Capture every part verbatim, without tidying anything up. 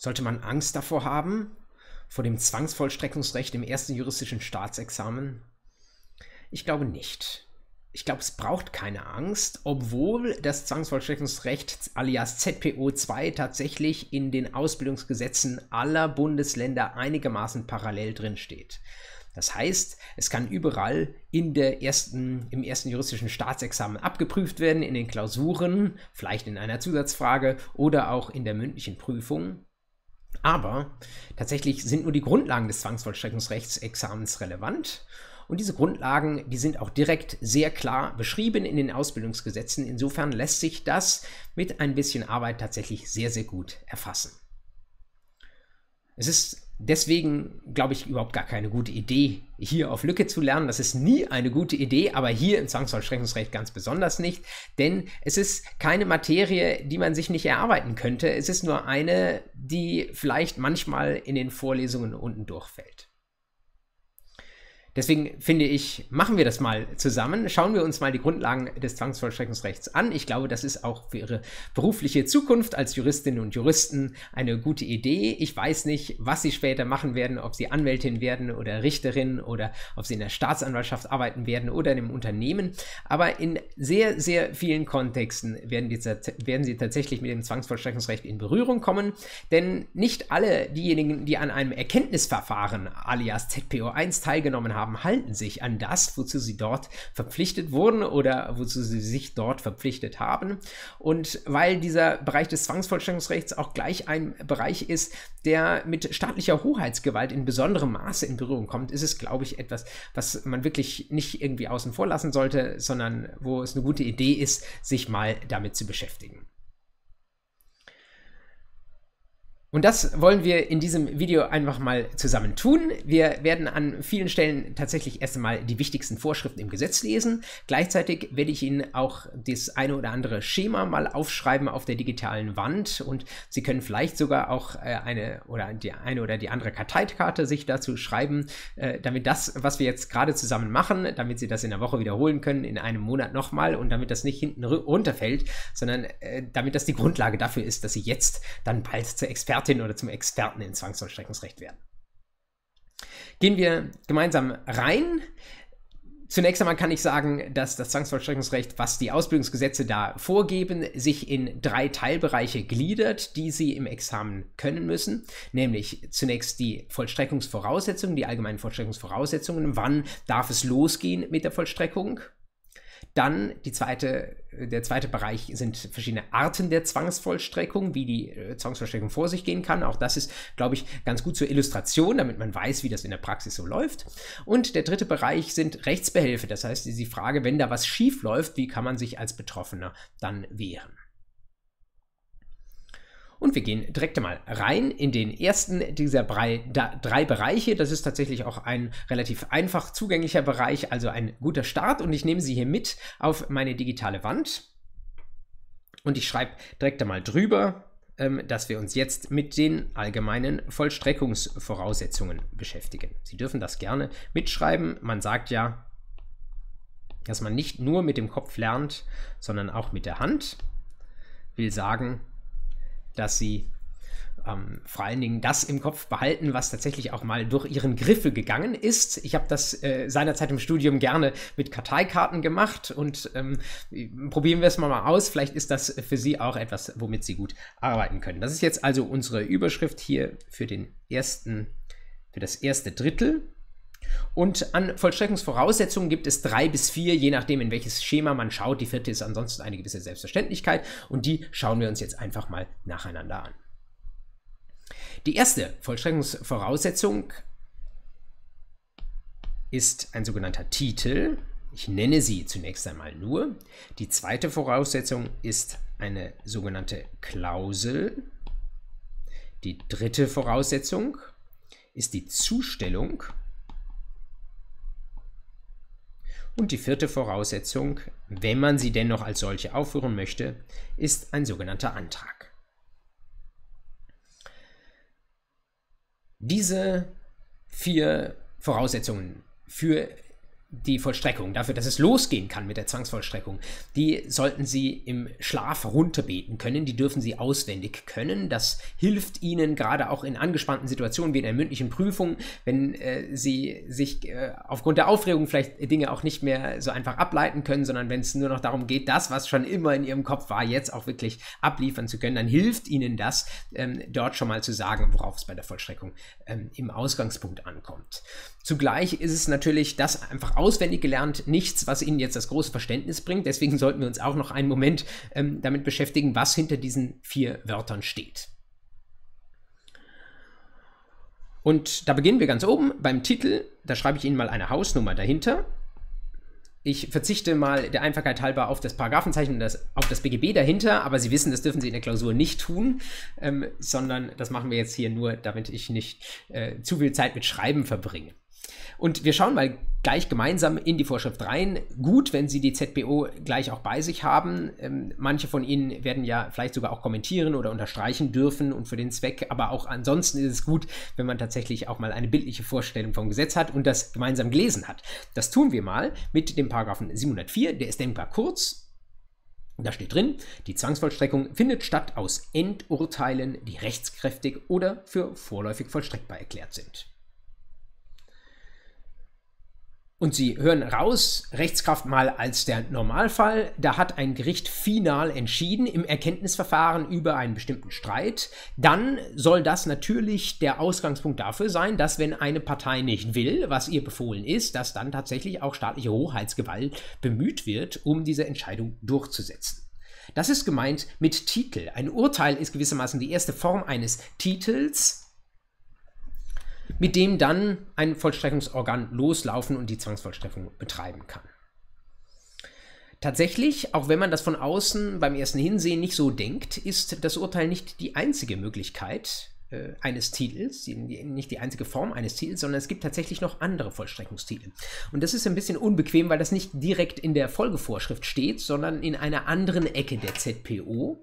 Sollte man Angst davor haben, vor dem Zwangsvollstreckungsrecht im ersten juristischen Staatsexamen? Ich glaube nicht. Ich glaube, es braucht keine Angst, obwohl das Zwangsvollstreckungsrecht alias Z P O zwei tatsächlich in den Ausbildungsgesetzen aller Bundesländer einigermaßen parallel drin steht. Das heißt, es kann überall in der ersten, im ersten juristischen Staatsexamen abgeprüft werden, in den Klausuren, vielleicht in einer Zusatzfrage oder auch in der mündlichen Prüfung. Aber tatsächlich sind nur die Grundlagen des Zwangsvollstreckungsrechtsexamens relevant. Und diese Grundlagen, die sind auch direkt sehr klar beschrieben in den Ausbildungsgesetzen. Insofern lässt sich das mit ein bisschen Arbeit tatsächlich sehr, sehr gut erfassen. Es ist deswegen, glaube ich, überhaupt gar keine gute Idee, hier auf Lücke zu lernen. Das ist nie eine gute Idee, aber hier im Zwangsvollstreckungsrecht ganz besonders nicht, denn es ist keine Materie, die man sich nicht erarbeiten könnte. Es ist nur eine, die vielleicht manchmal in den Vorlesungen unten durchfällt. Deswegen finde ich, machen wir das mal zusammen. Schauen wir uns mal die Grundlagen des Zwangsvollstreckungsrechts an. Ich glaube, das ist auch für Ihre berufliche Zukunft als Juristinnen und Juristen eine gute Idee. Ich weiß nicht, was Sie später machen werden, ob Sie Anwältin werden oder Richterin oder ob Sie in der Staatsanwaltschaft arbeiten werden oder in einem Unternehmen. Aber in sehr, sehr vielen Kontexten werden, die, werden Sie tatsächlich mit dem Zwangsvollstreckungsrecht in Berührung kommen. Denn nicht alle diejenigen, die an einem Erkenntnisverfahren alias Z P O eins teilgenommen haben, halten sich an das, wozu sie dort verpflichtet wurden oder wozu sie sich dort verpflichtet haben. Und weil dieser Bereich des Zwangsvollstreckungsrechts auch gleich ein Bereich ist, der mit staatlicher Hoheitsgewalt in besonderem Maße in Berührung kommt, ist es, glaube ich, etwas, was man wirklich nicht irgendwie außen vor lassen sollte, sondern wo es eine gute Idee ist, sich mal damit zu beschäftigen. Und das wollen wir in diesem Video einfach mal zusammen tun. Wir werden an vielen Stellen tatsächlich erst einmal die wichtigsten Vorschriften im Gesetz lesen. Gleichzeitig werde ich Ihnen auch das eine oder andere Schema mal aufschreiben auf der digitalen Wand und Sie können vielleicht sogar auch eine oder die eine oder die andere Karteikarte sich dazu schreiben, damit das, was wir jetzt gerade zusammen machen, damit Sie das in der Woche wiederholen können, in einem Monat nochmal und damit das nicht hinten runterfällt, sondern damit das die Grundlage dafür ist, dass Sie jetzt dann bald zur Expertin oder zum Experten in Zwangsvollstreckungsrecht werden. Gehen wir gemeinsam rein. Zunächst einmal kann ich sagen, dass das Zwangsvollstreckungsrecht, was die Ausbildungsgesetze da vorgeben, sich in drei Teilbereiche gliedert, die Sie im Examen können müssen. Nämlich zunächst die Vollstreckungsvoraussetzungen, die allgemeinen Vollstreckungsvoraussetzungen. Wann darf es losgehen mit der Vollstreckung? Dann die zweite, der zweite Bereich sind verschiedene Arten der Zwangsvollstreckung, wie die äh, Zwangsvollstreckung vor sich gehen kann. Auch das ist, glaube ich, ganz gut zur Illustration, damit man weiß, wie das in der Praxis so läuft. Und der dritte Bereich sind Rechtsbehelfe. Das heißt, die Frage, wenn da was schief läuft, wie kann man sich als Betroffener dann wehren? Und wir gehen direkt mal rein in den ersten dieser drei, da, drei Bereiche. Das ist tatsächlich auch ein relativ einfach zugänglicher Bereich, also ein guter Start. Und ich nehme Sie hier mit auf meine digitale Wand. Und ich schreibe direkt einmal drüber, ähm, dass wir uns jetzt mit den allgemeinen Vollstreckungsvoraussetzungen beschäftigen. Sie dürfen das gerne mitschreiben. Man sagt ja, dass man nicht nur mit dem Kopf lernt, sondern auch mit der Hand. Will sagen, dass Sie ähm, vor allen Dingen das im Kopf behalten, was tatsächlich auch mal durch Ihren Griffel gegangen ist. Ich habe das äh, seinerzeit im Studium gerne mit Karteikarten gemacht und ähm, probieren wir es mal, mal aus. Vielleicht ist das für Sie auch etwas, womit Sie gut arbeiten können. Das ist jetzt also unsere Überschrift hier für den ersten, für das erste Drittel. Und an Vollstreckungsvoraussetzungen gibt es drei bis vier, je nachdem, in welches Schema man schaut. Die vierte ist ansonsten eine gewisse Selbstverständlichkeit und die schauen wir uns jetzt einfach mal nacheinander an. Die erste Vollstreckungsvoraussetzung ist ein sogenannter Titel. Ich nenne sie zunächst einmal nur. Die zweite Voraussetzung ist eine sogenannte Klausel. Die dritte Voraussetzung ist die Zustellung. Und die vierte Voraussetzung, wenn man sie denn noch als solche aufführen möchte, ist ein sogenannter Antrag. Diese vier Voraussetzungen für die Vollstreckung, dafür, dass es losgehen kann mit der Zwangsvollstreckung, die sollten Sie im Schlaf runterbeten können, die dürfen Sie auswendig können. Das hilft Ihnen gerade auch in angespannten Situationen wie in einer mündlichen Prüfung, wenn äh, Sie sich äh, aufgrund der Aufregung vielleicht Dinge auch nicht mehr so einfach ableiten können, sondern wenn es nur noch darum geht, das, was schon immer in Ihrem Kopf war, jetzt auch wirklich abliefern zu können, dann hilft Ihnen das, ähm, dort schon mal zu sagen, worauf es bei der Vollstreckung ähm, im Ausgangspunkt ankommt. Zugleich ist es natürlich das einfach auswendig gelernt, nichts, was Ihnen jetzt das große Verständnis bringt. Deswegen sollten wir uns auch noch einen Moment ähm, damit beschäftigen, was hinter diesen vier Wörtern steht. Und da beginnen wir ganz oben beim Titel. Da schreibe ich Ihnen mal eine Hausnummer dahinter. Ich verzichte mal der Einfachheit halber auf das Paragraphenzeichen und das, auf das B G B dahinter, aber Sie wissen, das dürfen Sie in der Klausur nicht tun, ähm, sondern das machen wir jetzt hier nur, damit ich nicht äh, zu viel Zeit mit Schreiben verbringe. Und wir schauen mal gleich gemeinsam in die Vorschrift rein. Gut, wenn Sie die Z P O gleich auch bei sich haben. Ähm, manche von Ihnen werden ja vielleicht sogar auch kommentieren oder unterstreichen dürfen und für den Zweck. Aber auch ansonsten ist es gut, wenn man tatsächlich auch mal eine bildliche Vorstellung vom Gesetz hat und das gemeinsam gelesen hat. Das tun wir mal mit dem Paragraphen siebenhundertvier. Der ist denkbar kurz. Da steht drin, die Zwangsvollstreckung findet statt aus Endurteilen, die rechtskräftig oder für vorläufig vollstreckbar erklärt sind. Und Sie hören raus, Rechtskraft mal als der Normalfall. Da hat ein Gericht final entschieden im Erkenntnisverfahren über einen bestimmten Streit. Dann soll das natürlich der Ausgangspunkt dafür sein, dass wenn eine Partei nicht will, was ihr befohlen ist, dass dann tatsächlich auch staatliche Hoheitsgewalt bemüht wird, um diese Entscheidung durchzusetzen. Das ist gemeint mit Titel. Ein Urteil ist gewissermaßen die erste Form eines Titels, mit dem dann ein Vollstreckungsorgan loslaufen und die Zwangsvollstreckung betreiben kann. Tatsächlich, auch wenn man das von außen beim ersten Hinsehen nicht so denkt, ist das Urteil nicht die einzige Möglichkeit äh, eines Titels, die, nicht die einzige Form eines Titels, sondern es gibt tatsächlich noch andere Vollstreckungstitel. Und das ist ein bisschen unbequem, weil das nicht direkt in der Folgevorschrift steht, sondern in einer anderen Ecke der Z P O.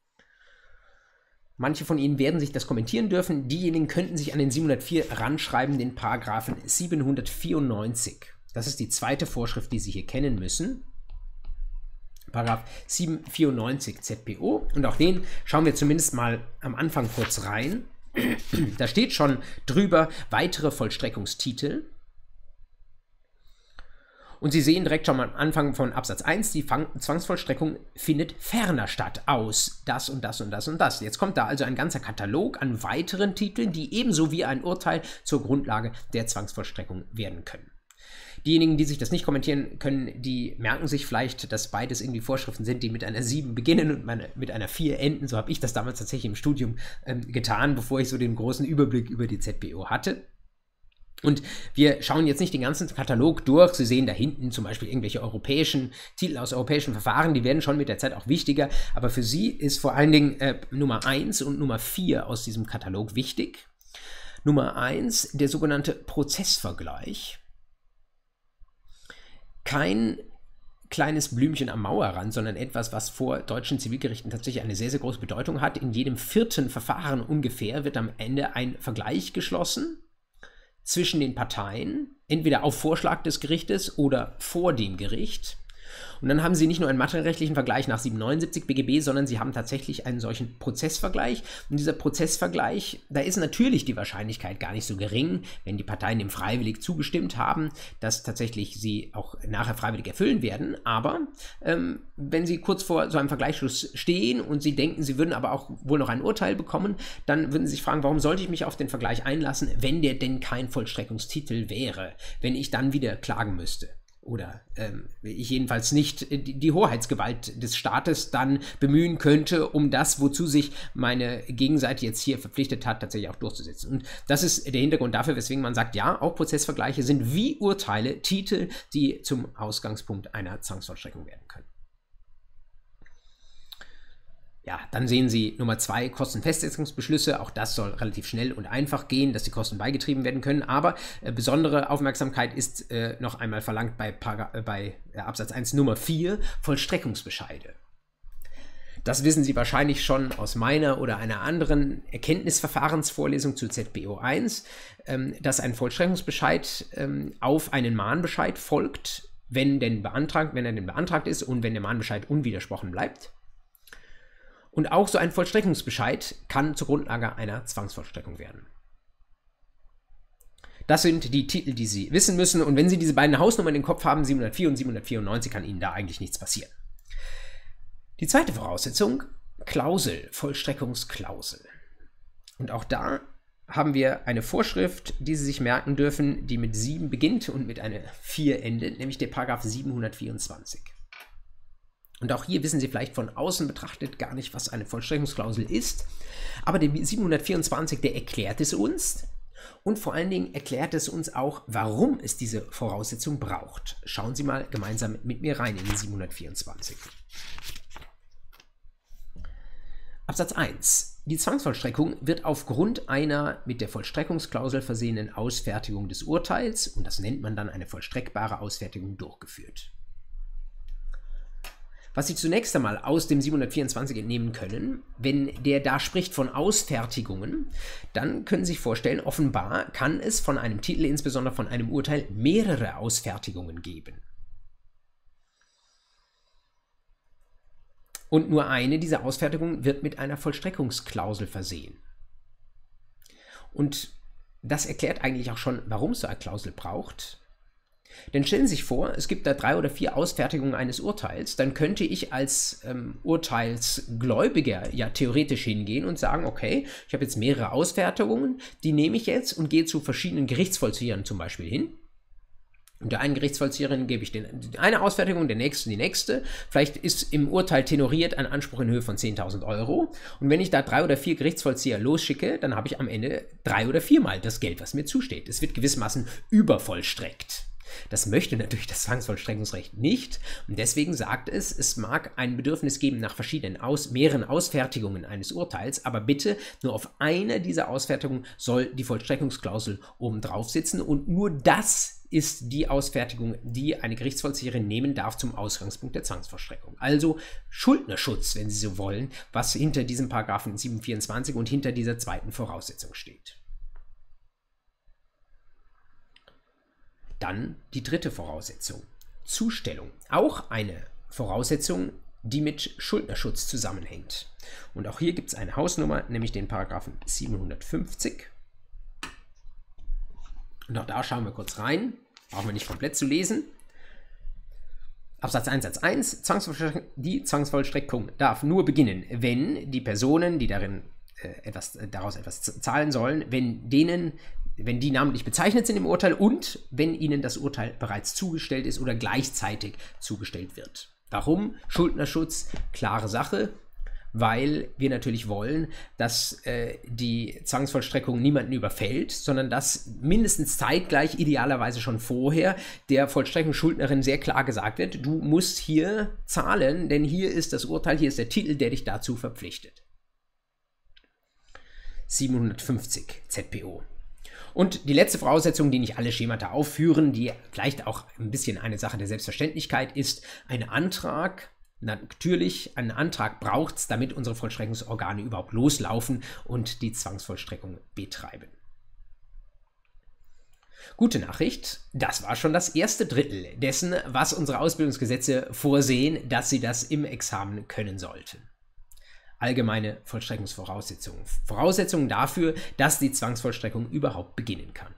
Manche von Ihnen werden sich das kommentieren dürfen. Diejenigen könnten sich an den siebenhundertvier ranschreiben, den Paragraphen siebenhundertvierundneunzig. Das ist die zweite Vorschrift, die Sie hier kennen müssen. Paragraph siebenhundertvierundneunzig Z P O. Und auch den schauen wir zumindest mal am Anfang kurz rein. Da steht schon drüber weitere Vollstreckungstitel. Und Sie sehen direkt schon mal am Anfang von Absatz eins, die Zwangsvollstreckung findet ferner statt aus das und das und das und das. Jetzt kommt da also ein ganzer Katalog an weiteren Titeln, die ebenso wie ein Urteil zur Grundlage der Zwangsvollstreckung werden können. Diejenigen, die sich das nicht kommentieren können, die merken sich vielleicht, dass beides irgendwie Vorschriften sind, die mit einer sieben beginnen und mit einer vier enden. So habe ich das damals tatsächlich im Studium ähm, getan, bevor ich so den großen Überblick über die Z P O hatte. Und wir schauen jetzt nicht den ganzen Katalog durch. Sie sehen da hinten zum Beispiel irgendwelche europäischen Titel aus europäischen Verfahren, die werden schon mit der Zeit auch wichtiger. Aber für Sie ist vor allen Dingen äh, Nummer eins und Nummer vier aus diesem Katalog wichtig. Nummer eins, der sogenannte Prozessvergleich. Kein kleines Blümchen am Mauerrand, sondern etwas, was vor deutschen Zivilgerichten tatsächlich eine sehr, sehr große Bedeutung hat. In jedem vierten Verfahren ungefähr wird am Ende ein Vergleich geschlossen zwischen den Parteien, entweder auf Vorschlag des Gerichtes oder vor dem Gericht. Und dann haben Sie nicht nur einen materiellrechtlichen Vergleich nach siebenhundertneunundsiebzig B G B, sondern Sie haben tatsächlich einen solchen Prozessvergleich. Und dieser Prozessvergleich, da ist natürlich die Wahrscheinlichkeit gar nicht so gering, wenn die Parteien dem freiwillig zugestimmt haben, dass tatsächlich sie auch nachher freiwillig erfüllen werden. Aber ähm, wenn Sie kurz vor so einem Vergleichsschluss stehen und Sie denken, Sie würden aber auch wohl noch ein Urteil bekommen, dann würden Sie sich fragen, warum sollte ich mich auf den Vergleich einlassen, wenn der denn kein Vollstreckungstitel wäre, wenn ich dann wieder klagen müsste. Oder ähm, ich jedenfalls nicht die, die Hoheitsgewalt des Staates dann bemühen könnte, um das, wozu sich meine Gegenseite jetzt hier verpflichtet hat, tatsächlich auch durchzusetzen. Und das ist der Hintergrund dafür, weswegen man sagt, ja, auch Prozessvergleiche sind wie Urteile, Titel, die zum Ausgangspunkt einer Zwangsvollstreckung werden können. Ja, dann sehen Sie Nummer zwei, Kostenfestsetzungsbeschlüsse. Auch das soll relativ schnell und einfach gehen, dass die Kosten beigetrieben werden können. Aber äh, besondere Aufmerksamkeit ist äh, noch einmal verlangt bei, Paragra äh, bei äh, Absatz eins Nummer vier, Vollstreckungsbescheide. Das wissen Sie wahrscheinlich schon aus meiner oder einer anderen Erkenntnisverfahrensvorlesung zu Z B O eins, ähm, dass ein Vollstreckungsbescheid ähm, auf einen Mahnbescheid folgt, wenn, denn beantragt, wenn er denn beantragt ist und wenn der Mahnbescheid unwidersprochen bleibt. Und auch so ein Vollstreckungsbescheid kann zur Grundlage einer Zwangsvollstreckung werden. Das sind die Titel, die Sie wissen müssen. Und wenn Sie diese beiden Hausnummern im Kopf haben, siebenhundertvier und siebenhundertvierundneunzig, kann Ihnen da eigentlich nichts passieren. Die zweite Voraussetzung, Klausel, Vollstreckungsklausel. Und auch da haben wir eine Vorschrift, die Sie sich merken dürfen, die mit sieben beginnt und mit einer vier endet, nämlich der Paragraph siebenhundertvierundzwanzig. Und auch hier wissen Sie vielleicht von außen betrachtet gar nicht, was eine Vollstreckungsklausel ist. Aber der siebenhundertvierundzwanzig, der erklärt es uns. Und vor allen Dingen erklärt es uns auch, warum es diese Voraussetzung braucht. Schauen Sie mal gemeinsam mit mir rein in den siebenhundertvierundzwanzig. Absatz eins. Die Zwangsvollstreckung wird aufgrund einer mit der Vollstreckungsklausel versehenen Ausfertigung des Urteils, und das nennt man dann eine vollstreckbare Ausfertigung, durchgeführt. Was Sie zunächst einmal aus dem siebenhundertvierundzwanzig entnehmen können, wenn der da spricht von Ausfertigungen, dann können Sie sich vorstellen, offenbar kann es von einem Titel, insbesondere von einem Urteil, mehrere Ausfertigungen geben. Und nur eine dieser Ausfertigungen wird mit einer Vollstreckungsklausel versehen. Und das erklärt eigentlich auch schon, warum es so eine Klausel braucht. Denn stellen Sie sich vor, es gibt da drei oder vier Ausfertigungen eines Urteils, dann könnte ich als ähm, Urteilsgläubiger ja theoretisch hingehen und sagen, okay, ich habe jetzt mehrere Ausfertigungen, die nehme ich jetzt und gehe zu verschiedenen Gerichtsvollziehern zum Beispiel hin. Und der einen Gerichtsvollzieherin gebe ich den, eine Ausfertigung, der nächsten die nächste. Vielleicht ist im Urteil tenoriert ein Anspruch in Höhe von zehntausend Euro. Und wenn ich da drei oder vier Gerichtsvollzieher losschicke, dann habe ich am Ende drei oder viermal das Geld, was mir zusteht. Es wird gewissermaßen übervollstreckt. Das möchte natürlich das Zwangsvollstreckungsrecht nicht. Und deswegen sagt es, es mag ein Bedürfnis geben nach verschiedenen Aus, mehreren Ausfertigungen eines Urteils, aber bitte nur auf eine dieser Ausfertigungen soll die Vollstreckungsklausel obendrauf sitzen, und nur das ist die Ausfertigung, die eine Gerichtsvollzieherin nehmen darf zum Ausgangspunkt der Zwangsvollstreckung. Also Schuldnerschutz, wenn Sie so wollen, was hinter diesem Paragraphen siebenhundertvierundzwanzig und hinter dieser zweiten Voraussetzung steht. Dann die dritte Voraussetzung, Zustellung. Auch eine Voraussetzung, die mit Schuldnerschutz zusammenhängt. Und auch hier gibt es eine Hausnummer, nämlich den Paragraphen siebenhundertfünfzig. Und auch da schauen wir kurz rein, brauchen wir nicht komplett zu lesen. Absatz eins Satz eins, Zwangsvollstreckung, die Zwangsvollstreckung darf nur beginnen, wenn die Personen, die darin äh, etwas, äh, daraus etwas zahlen sollen, wenn denen wenn die namentlich bezeichnet sind im Urteil und wenn ihnen das Urteil bereits zugestellt ist oder gleichzeitig zugestellt wird. Warum? Schuldnerschutz, klare Sache, weil wir natürlich wollen, dass äh, die Zwangsvollstreckung niemanden überfällt, sondern dass mindestens zeitgleich, idealerweise schon vorher, der Vollstreckungsschuldnerin sehr klar gesagt wird, du musst hier zahlen, denn hier ist das Urteil, hier ist der Titel, der dich dazu verpflichtet. siebenhundertfünfzig Z P O. Und die letzte Voraussetzung, die nicht alle Schemata aufführen, die vielleicht auch ein bisschen eine Sache der Selbstverständlichkeit ist, ein Antrag. Natürlich, einen Antrag braucht es, damit unsere Vollstreckungsorgane überhaupt loslaufen und die Zwangsvollstreckung betreiben. Gute Nachricht, das war schon das erste Drittel dessen, was unsere Ausbildungsgesetze vorsehen, dass Sie das im Examen können sollten. Allgemeine Vollstreckungsvoraussetzungen. Voraussetzungen dafür, dass die Zwangsvollstreckung überhaupt beginnen kann.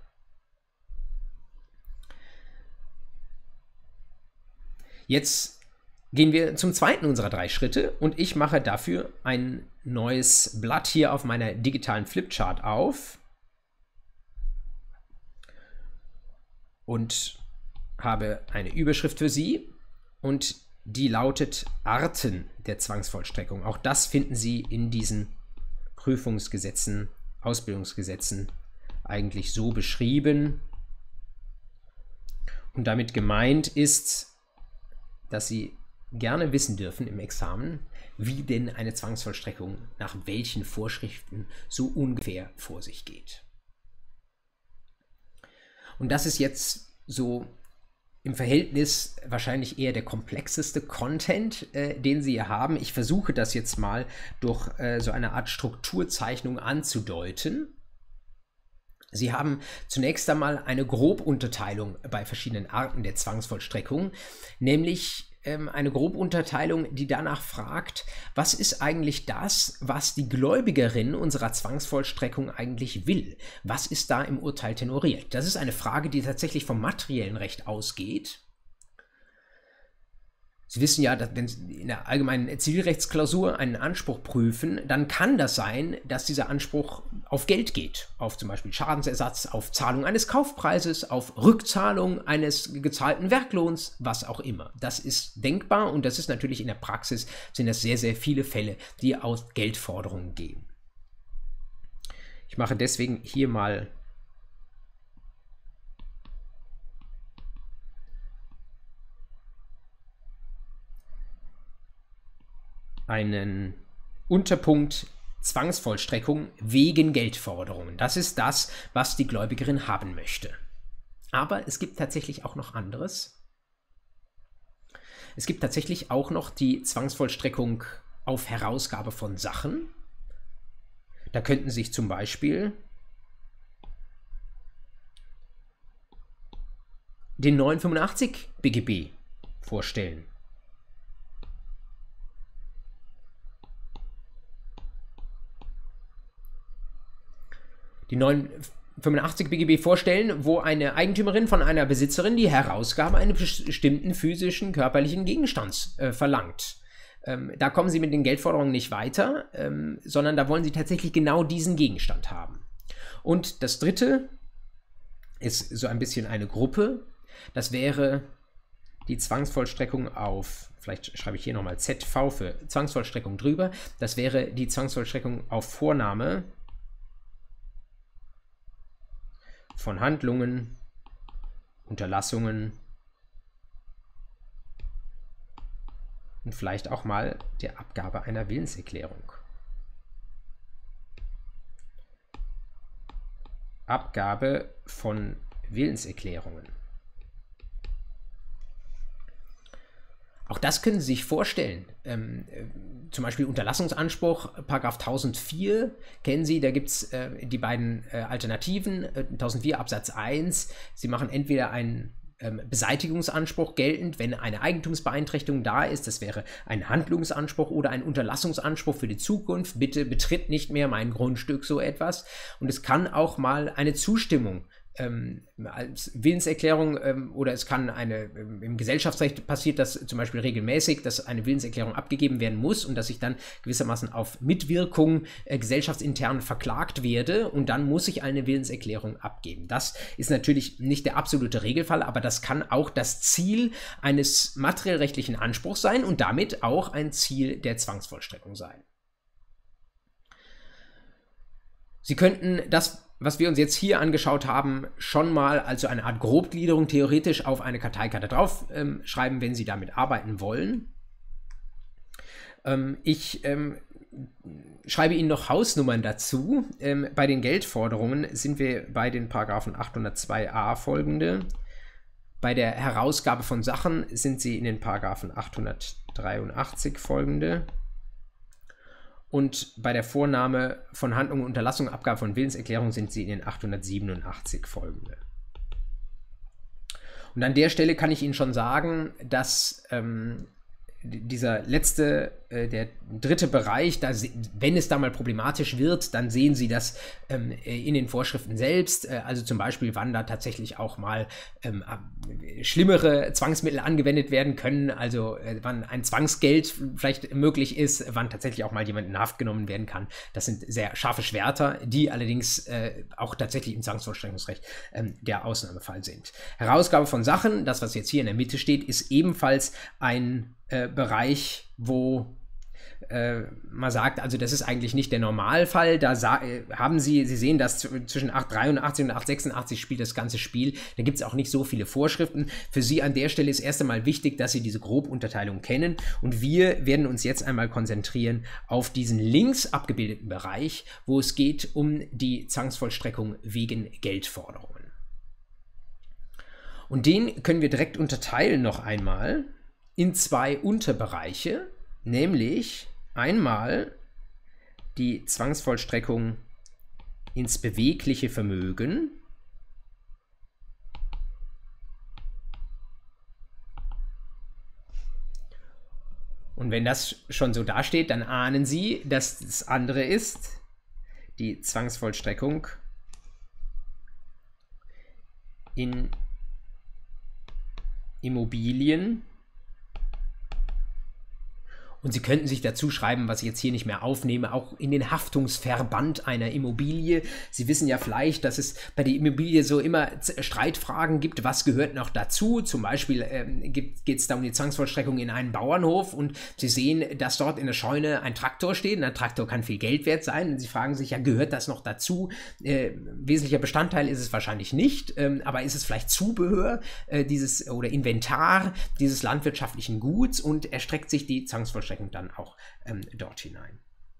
Jetzt gehen wir zum zweiten unserer drei Schritte und ich mache dafür ein neues Blatt hier auf meiner digitalen Flipchart auf und habe eine Überschrift für Sie und die lautet Arten der Zwangsvollstreckung. Auch das finden Sie in diesen Prüfungsgesetzen, Ausbildungsgesetzen eigentlich so beschrieben. Und damit gemeint ist, dass Sie gerne wissen dürfen im Examen, wie denn eine Zwangsvollstreckung nach welchen Vorschriften so ungefähr vor sich geht. Und das ist jetzt so im Verhältnis wahrscheinlich eher der komplexeste Content, äh, den Sie hier haben. Ich versuche das jetzt mal durch äh, so eine Art Strukturzeichnung anzudeuten. Sie haben zunächst einmal eine Grobunterteilung bei verschiedenen Arten der Zwangsvollstreckung, nämlich ähm, eine Grobunterteilung, die danach fragt, was ist eigentlich das, was die Gläubigerin unserer Zwangsvollstreckung eigentlich will? Was ist da im Urteil tenoriert? Das ist eine Frage, die tatsächlich vom materiellen Recht ausgeht. Sie wissen ja, dass wenn Sie in der allgemeinen Zivilrechtsklausur einen Anspruch prüfen, dann kann das sein, dass dieser Anspruch auf Geld geht, auf zum Beispiel Schadensersatz, auf Zahlung eines Kaufpreises, auf Rückzahlung eines gezahlten Werklohns, was auch immer. Das ist denkbar und das ist natürlich in der Praxis, sind das sehr, sehr viele Fälle, die aus Geldforderungen gehen. Ich mache deswegen hier mal einen Unterpunkt Zwangsvollstreckung wegen Geldforderungen. Das ist das, was die Gläubigerin haben möchte. Aber es gibt tatsächlich auch noch anderes. Es gibt tatsächlich auch noch die Zwangsvollstreckung auf Herausgabe von Sachen. Da könnten sich zum Beispiel den neunhundertfünfundachtzig B G B vorstellen. Die neunhundertfünfundachtzig B G B vorstellen, wo eine Eigentümerin von einer Besitzerin die Herausgabe eines bestimmten physischen, körperlichen Gegenstands äh, verlangt. Ähm, da kommen Sie mit den Geldforderungen nicht weiter, ähm, sondern da wollen Sie tatsächlich genau diesen Gegenstand haben. Und das dritte ist so ein bisschen eine Gruppe. Das wäre die Zwangsvollstreckung auf, vielleicht schreibe ich hier nochmal Z V für Zwangsvollstreckung drüber, das wäre die Zwangsvollstreckung auf Vornahme von Handlungen, Unterlassungen und vielleicht auch mal der Abgabe einer Willenserklärung. Abgabe von Willenserklärungen. Auch das können Sie sich vorstellen. Ähm, äh, zum Beispiel Unterlassungsanspruch, Paragraph tausendvier, kennen Sie, da gibt es äh, die beiden äh, Alternativen, äh, tausendvier Absatz eins. Sie machen entweder einen ähm, Beseitigungsanspruch geltend, wenn eine Eigentumsbeeinträchtigung da ist, das wäre ein Handlungsanspruch oder ein Unterlassungsanspruch für die Zukunft, bitte betritt nicht mehr mein Grundstück, so etwas. Und es kann auch mal eine Zustimmung Ähm, als Willenserklärung ähm, oder es kann eine, ähm, im Gesellschaftsrecht passiert das zum Beispiel regelmäßig, dass eine Willenserklärung abgegeben werden muss und dass ich dann gewissermaßen auf Mitwirkung äh, gesellschaftsintern verklagt werde und dann muss ich eine Willenserklärung abgeben. Das ist natürlich nicht der absolute Regelfall, aber das kann auch das Ziel eines materiellrechtlichen Anspruchs sein und damit auch ein Ziel der Zwangsvollstreckung sein. Sie könnten das, was wir uns jetzt hier angeschaut haben, schon mal als so eine Art Grobgliederung theoretisch auf eine Karteikarte drauf ähm, schreiben, wenn Sie damit arbeiten wollen. Ähm, ich ähm, schreibe Ihnen noch Hausnummern dazu. Ähm, bei den Geldforderungen sind wir bei den Paragraphen achthundertzwei a folgende. Bei der Herausgabe von Sachen sind Sie in den Paragraphen achthundertdreiundachtzig folgende. Und bei der Vornahme von Handlungen, Unterlassung, Abgabe von Willenserklärung sind Sie in den achthundertsiebenundachtzig folgende. Und an der Stelle kann ich Ihnen schon sagen, dass ähm, dieser letzte, äh, der dritte Bereich, da, wenn es da mal problematisch wird, dann sehen Sie das ähm, in den Vorschriften selbst, äh, also zum Beispiel, wann da tatsächlich auch mal ähm, schlimmere Zwangsmittel angewendet werden können, also äh, wann ein Zwangsgeld vielleicht möglich ist, wann tatsächlich auch mal jemand in Haft genommen werden kann. Das sind sehr scharfe Schwerter, die allerdings äh, auch tatsächlich im Zwangsvollstreckungsrecht ähm, der Ausnahmefall sind. Herausgabe von Sachen, das, was jetzt hier in der Mitte steht, ist ebenfalls ein äh, Bereich, wo äh, man sagt, also das ist eigentlich nicht der Normalfall, da äh, haben Sie, Sie sehen, dass zwischen achthundertdreiundachtzig und achthundertsechsundachtzig spielt das ganze Spiel, da gibt es auch nicht so viele Vorschriften. Für Sie an der Stelle ist erst einmal wichtig, dass Sie diese Grobunterteilung kennen und wir werden uns jetzt einmal konzentrieren auf diesen links abgebildeten Bereich, wo es geht um die Zwangsvollstreckung wegen Geldforderungen. Und den können wir direkt unterteilen noch einmal in zwei Unterbereiche, nämlich einmal die Zwangsvollstreckung ins bewegliche Vermögen und wenn das schon so dasteht, dann ahnen Sie, dass das andere ist die Zwangsvollstreckung in Immobilien. Und Sie könnten sich dazu schreiben, was ich jetzt hier nicht mehr aufnehme, auch in den Haftungsverband einer Immobilie. Sie wissen ja vielleicht, dass es bei der Immobilie so immer Streitfragen gibt, was gehört noch dazu. Zum Beispiel ähm, geht es da um die Zwangsvollstreckung in einen Bauernhof und Sie sehen, dass dort in der Scheune ein Traktor steht. Und ein Traktor kann viel Geld wert sein. Und Sie fragen sich, ja, gehört das noch dazu? Äh, wesentlicher Bestandteil ist es wahrscheinlich nicht, ähm, aber ist es vielleicht Zubehör äh, dieses oder Inventar dieses landwirtschaftlichen Guts und erstreckt sich die Zwangsvollstreckung dann auch ähm, dort hinein.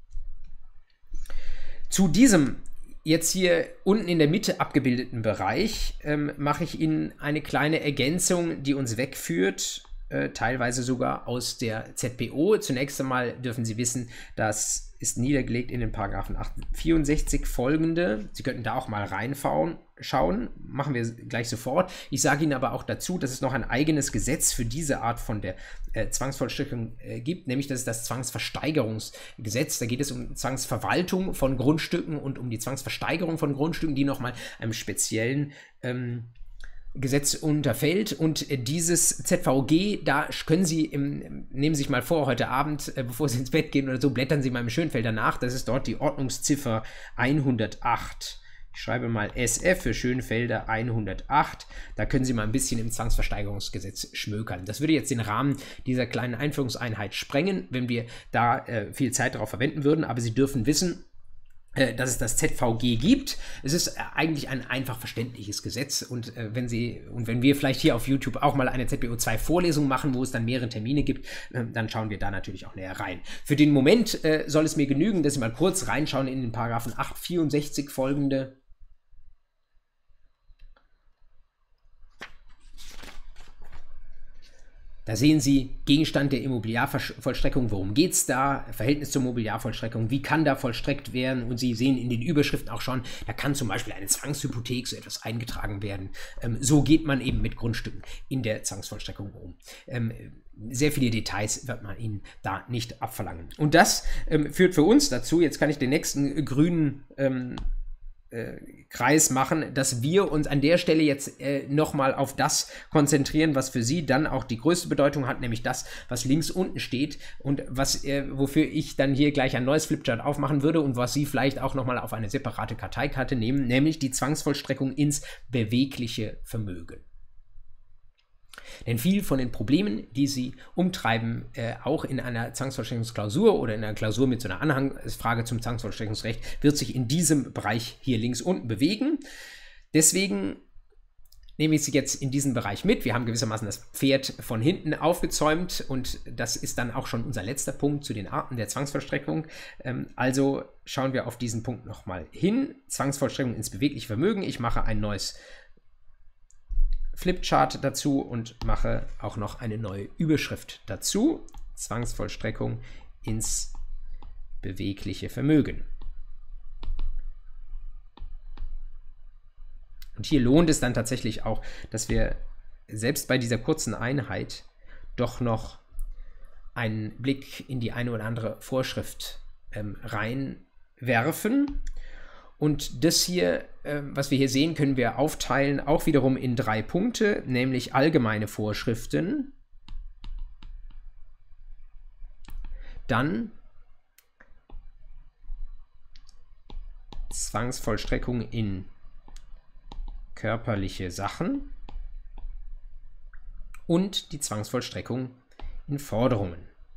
Zu diesem jetzt hier unten in der Mitte abgebildeten Bereich ähm, mache ich Ihnen eine kleine Ergänzung, die uns wegführt, äh, teilweise sogar aus der Z P O. Zunächst einmal dürfen Sie wissen, das ist niedergelegt in den Paragraphen vierundsechzig folgende. Sie könnten da auch mal reinschauen. Schauen, machen wir gleich sofort. Ich sage Ihnen aber auch dazu, dass es noch ein eigenes Gesetz für diese Art von der äh, Zwangsvollstreckung äh, gibt, nämlich das ist das Zwangsversteigerungsgesetz. Da geht es um Zwangsverwaltung von Grundstücken und um die Zwangsversteigerung von Grundstücken, die nochmal einem speziellen ähm, Gesetz unterfällt. Und äh, dieses Z V G, da können Sie, im, nehmen Sie sich mal vor, heute Abend, äh, bevor Sie ins Bett gehen oder so, blättern Sie mal im Schönfelder nach. Das ist dort die Ordnungsziffer hundertacht. Ich schreibe mal S F für Schönfelder hundertacht. Da können Sie mal ein bisschen im Zwangsversteigerungsgesetz schmökern. Das würde jetzt den Rahmen dieser kleinen Einführungseinheit sprengen, wenn wir da äh, viel Zeit darauf verwenden würden. Aber Sie dürfen wissen, äh, dass es das Z V G gibt. Es ist äh, eigentlich ein einfach verständliches Gesetz. Und äh, wenn Sie und wenn wir vielleicht hier auf YouTube auch mal eine Z B O zwei Vorlesung machen, wo es dann mehrere Termine gibt, äh, dann schauen wir da natürlich auch näher rein. Für den Moment äh, soll es mir genügen, dass Sie mal kurz reinschauen in den Paragraphen achthundertvierundsechzig folgende. Da sehen Sie Gegenstand der Immobiliarvollstreckung, worum geht es da, Verhältnis zur Mobiliarvollstreckung, wie kann da vollstreckt werden, und Sie sehen in den Überschriften auch schon, da kann zum Beispiel eine Zwangshypothek, so etwas eingetragen werden. Ähm, so geht man eben mit Grundstücken in der Zwangsvollstreckung um. Ähm, sehr viele Details wird man Ihnen da nicht abverlangen. Und das ähm, führt für uns dazu, jetzt kann ich den nächsten grünen ähm, Kreis machen, dass wir uns an der Stelle jetzt äh, nochmal auf das konzentrieren, was für Sie dann auch die größte Bedeutung hat, nämlich das, was links unten steht und was, äh, wofür ich dann hier gleich ein neues Flipchart aufmachen würde und was Sie vielleicht auch nochmal auf eine separate Karteikarte nehmen, nämlich die Zwangsvollstreckung ins bewegliche Vermögen. Denn viel von den Problemen, die Sie umtreiben, äh, auch in einer Zwangsvollstreckungsklausur oder in einer Klausur mit so einer Anhangsfrage zum Zwangsvollstreckungsrecht, wird sich in diesem Bereich hier links unten bewegen. Deswegen nehme ich Sie jetzt in diesen Bereich mit. Wir haben gewissermaßen das Pferd von hinten aufgezäumt und das ist dann auch schon unser letzter Punkt zu den Arten der Zwangsvollstreckung. Ähm, also schauen wir auf diesen Punkt nochmal hin. Zwangsvollstreckung ins bewegliche Vermögen. Ich mache ein neues Flipchart dazu und mache auch noch eine neue Überschrift dazu. Zwangsvollstreckung ins bewegliche Vermögen. Und hier lohnt es dann tatsächlich auch, dass wir selbst bei dieser kurzen Einheit doch noch einen Blick in die eine oder andere Vorschrift ähm, reinwerfen. Und das hier, äh, was wir hier sehen, können wir aufteilen, auch wiederum in drei Punkte, nämlich allgemeine Vorschriften, dann Zwangsvollstreckung in körperliche Sachen und die Zwangsvollstreckung in Forderungen.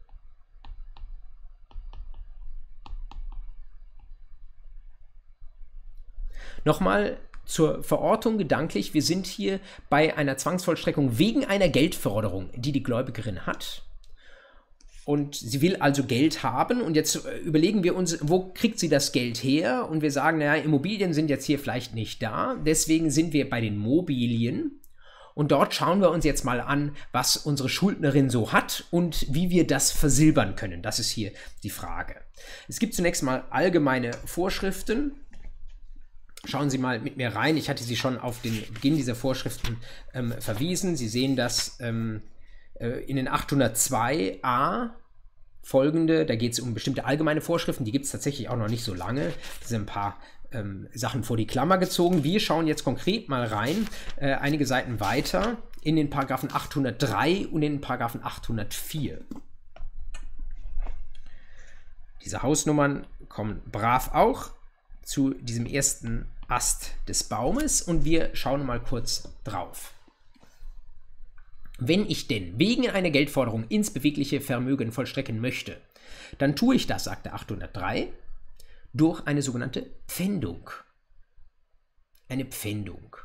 Nochmal zur Verortung gedanklich, wir sind hier bei einer Zwangsvollstreckung wegen einer Geldforderung, die die Gläubigerin hat. Und sie will also Geld haben und jetzt überlegen wir uns, wo kriegt sie das Geld her? Und wir sagen, naja, Immobilien sind jetzt hier vielleicht nicht da, deswegen sind wir bei den Mobilien Und dort schauen wir uns jetzt mal an, was unsere Schuldnerin so hat und wie wir das versilbern können. Das ist hier die Frage. Es gibt zunächst mal allgemeine Vorschriften. Schauen Sie mal mit mir rein. Ich hatte Sie schon auf den Beginn dieser Vorschriften ähm, verwiesen. Sie sehen das ähm, äh, in den achthundertzwei a folgende. Da geht es um bestimmte allgemeine Vorschriften. Die gibt es tatsächlich auch noch nicht so lange. Das sind ein paar ähm, Sachen vor die Klammer gezogen. Wir schauen jetzt konkret mal rein, äh, einige Seiten weiter, in den Paragraphen achthundertdrei und in den Paragraphen achthundertvier. Diese Hausnummern kommen brav auch zu diesem ersten Ast des Baumes und wir schauen mal kurz drauf. Wenn ich denn wegen einer Geldforderung ins bewegliche Vermögen vollstrecken möchte, dann tue ich das, sagt der achthundertdrei, durch eine sogenannte Pfändung. Eine Pfändung.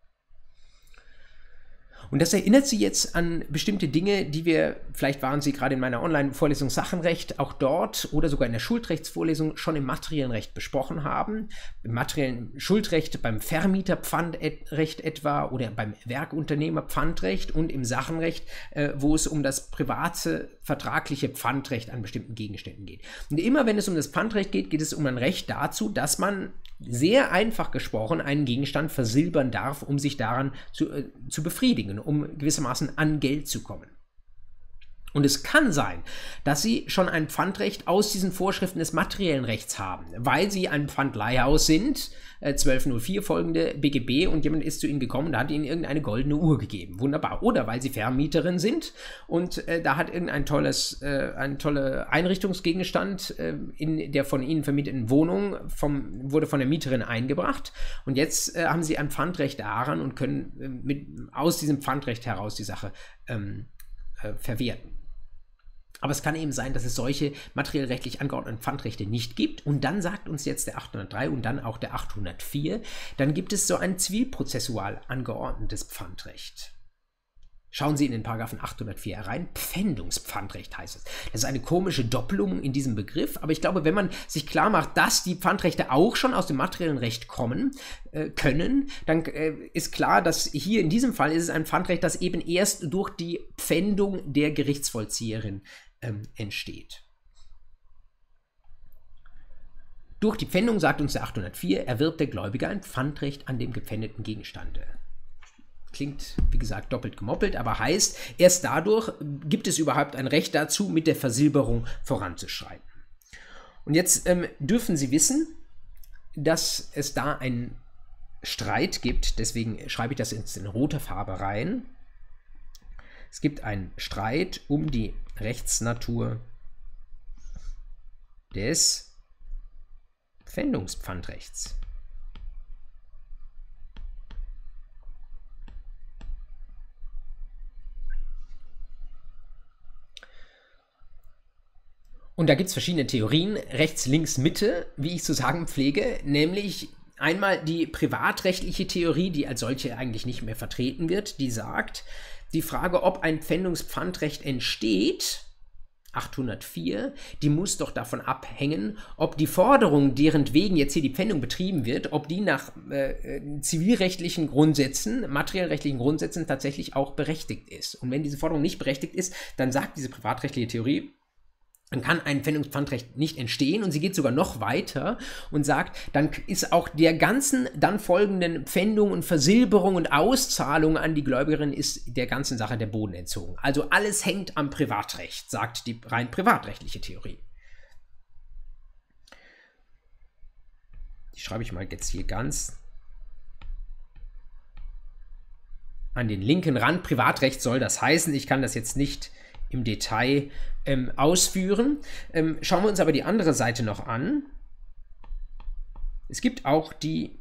Und das erinnert Sie jetzt an bestimmte Dinge, die wir, vielleicht waren Sie gerade in meiner Online-Vorlesung Sachenrecht, auch dort oder sogar in der Schuldrechtsvorlesung schon im materiellen Recht besprochen haben. Im materiellen Schuldrecht beim Vermieterpfandrecht etwa oder beim Werkunternehmerpfandrecht und im Sachenrecht, äh, wo es um das private vertragliche Pfandrecht an bestimmten Gegenständen geht. Und immer wenn es um das Pfandrecht geht, geht es um ein Recht dazu, dass man sehr einfach gesprochen einen Gegenstand versilbern darf, um sich daran zu, äh, zu befriedigen, um gewissermaßen an Geld zu kommen. Und es kann sein, dass Sie schon ein Pfandrecht aus diesen Vorschriften des materiellen Rechts haben, weil Sie ein Pfandleihhaus sind, äh, zwölf null vier folgende B G B, und jemand ist zu Ihnen gekommen, da hat Ihnen irgendeine goldene Uhr gegeben. Wunderbar. Oder weil Sie Vermieterin sind und äh, da hat irgendein tolles, äh, ein toller Einrichtungsgegenstand äh, in der von Ihnen vermieteten Wohnung vom, wurde von der Mieterin eingebracht und jetzt äh, haben Sie ein Pfandrecht daran und können äh, mit, aus diesem Pfandrecht heraus die Sache ähm, äh, verwerten. Aber es kann eben sein, dass es solche materiell-rechtlich angeordneten Pfandrechte nicht gibt. Und dann sagt uns jetzt der achthundertdrei und dann auch der achthundertvier, dann gibt es so ein zivilprozessual angeordnetes Pfandrecht. Schauen Sie in den Paragraphen achthundertvier herein. Pfändungspfandrecht heißt es. Das ist eine komische Doppelung in diesem Begriff. Aber ich glaube, wenn man sich klar macht, dass die Pfandrechte auch schon aus dem materiellen Recht kommen äh, können, dann äh, ist klar, dass hier in diesem Fall ist es ein Pfandrecht, das eben erst durch die Pfändung der Gerichtsvollzieherin ähm, entsteht. Durch die Pfändung, sagt uns der achthundertvier, erwirbt der Gläubiger ein Pfandrecht an dem gepfändeten Gegenstande. Klingt, wie gesagt, doppelt gemoppelt, aber heißt, erst dadurch gibt es überhaupt ein Recht dazu, mit der Versilberung voranzuschreiten. Und jetzt ähm, dürfen Sie wissen, dass es da einen Streit gibt, deswegen schreibe ich das jetzt in roter Farbe rein. Es gibt einen Streit um die Rechtsnatur des Pfändungspfandrechts. Und da gibt es verschiedene Theorien, rechts, links, Mitte, wie ich zu sagen pflege, nämlich einmal die privatrechtliche Theorie, die als solche eigentlich nicht mehr vertreten wird, die sagt, die Frage, ob ein Pfändungspfandrecht entsteht, achthundertvier, die muss doch davon abhängen, ob die Forderung, deren wegen jetzt hier die Pfändung betrieben wird, ob die nach äh, zivilrechtlichen Grundsätzen, materiellrechtlichen Grundsätzen tatsächlich auch berechtigt ist. Und wenn diese Forderung nicht berechtigt ist, dann sagt diese privatrechtliche Theorie, dann kann ein Pfändungspfandrecht nicht entstehen, und sie geht sogar noch weiter und sagt, dann ist auch der ganzen dann folgenden Pfändung und Versilberung und Auszahlung an die Gläubigerin ist der ganzen Sache der Boden entzogen. Also alles hängt am Privatrecht, sagt die rein privatrechtliche Theorie. Die schreibe ich mal jetzt hier ganz an den linken Rand. Privatrecht soll das heißen. Ich kann das jetzt nicht im Detail ähm, ausführen. Ähm, schauen wir uns aber die andere Seite noch an. Es gibt auch die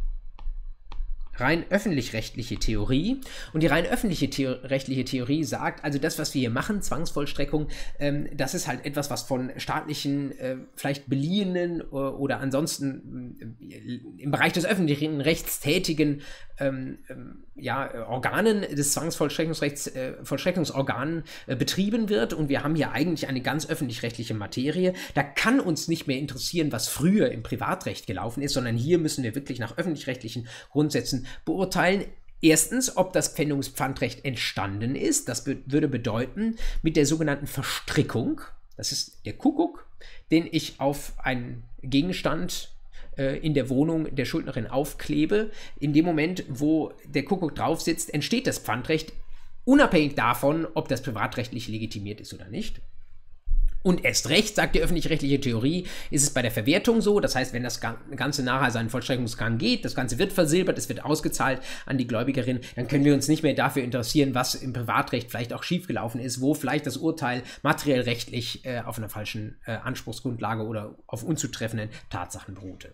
rein öffentlich-rechtliche Theorie. Und die rein öffentliche Theo rechtliche Theorie sagt, also das, was wir hier machen, Zwangsvollstreckung, ähm, das ist halt etwas, was von staatlichen, äh, vielleicht beliehenen äh, oder ansonsten äh, im Bereich des öffentlichen Rechts tätigen ähm, ähm, ja, Organen des Zwangsvollstreckungsrechts, äh, Vollstreckungsorganen äh, betrieben wird. Und wir haben hier eigentlich eine ganz öffentlich-rechtliche Materie. Da kann uns nicht mehr interessieren, was früher im Privatrecht gelaufen ist, sondern hier müssen wir wirklich nach öffentlich-rechtlichen Grundsätzen beurteilen. Erstens, ob das Pfändungspfandrecht entstanden ist. Das be- würde bedeuten, mit der sogenannten Verstrickung, das ist der Kuckuck, den ich auf einen Gegenstand äh, in der Wohnung der Schuldnerin aufklebe. In dem Moment, wo der Kuckuck drauf sitzt, entsteht das Pfandrecht, unabhängig davon, ob das privatrechtlich legitimiert ist oder nicht. Und erst recht, sagt die öffentlich-rechtliche Theorie, ist es bei der Verwertung so. Das heißt, wenn das Ganze nachher seinen Vollstreckungsgang geht, das Ganze wird versilbert, es wird ausgezahlt an die Gläubigerin, dann können wir uns nicht mehr dafür interessieren, was im Privatrecht vielleicht auch schiefgelaufen ist, wo vielleicht das Urteil materiell rechtlich äh, auf einer falschen äh, Anspruchsgrundlage oder auf unzutreffenden Tatsachen beruhte.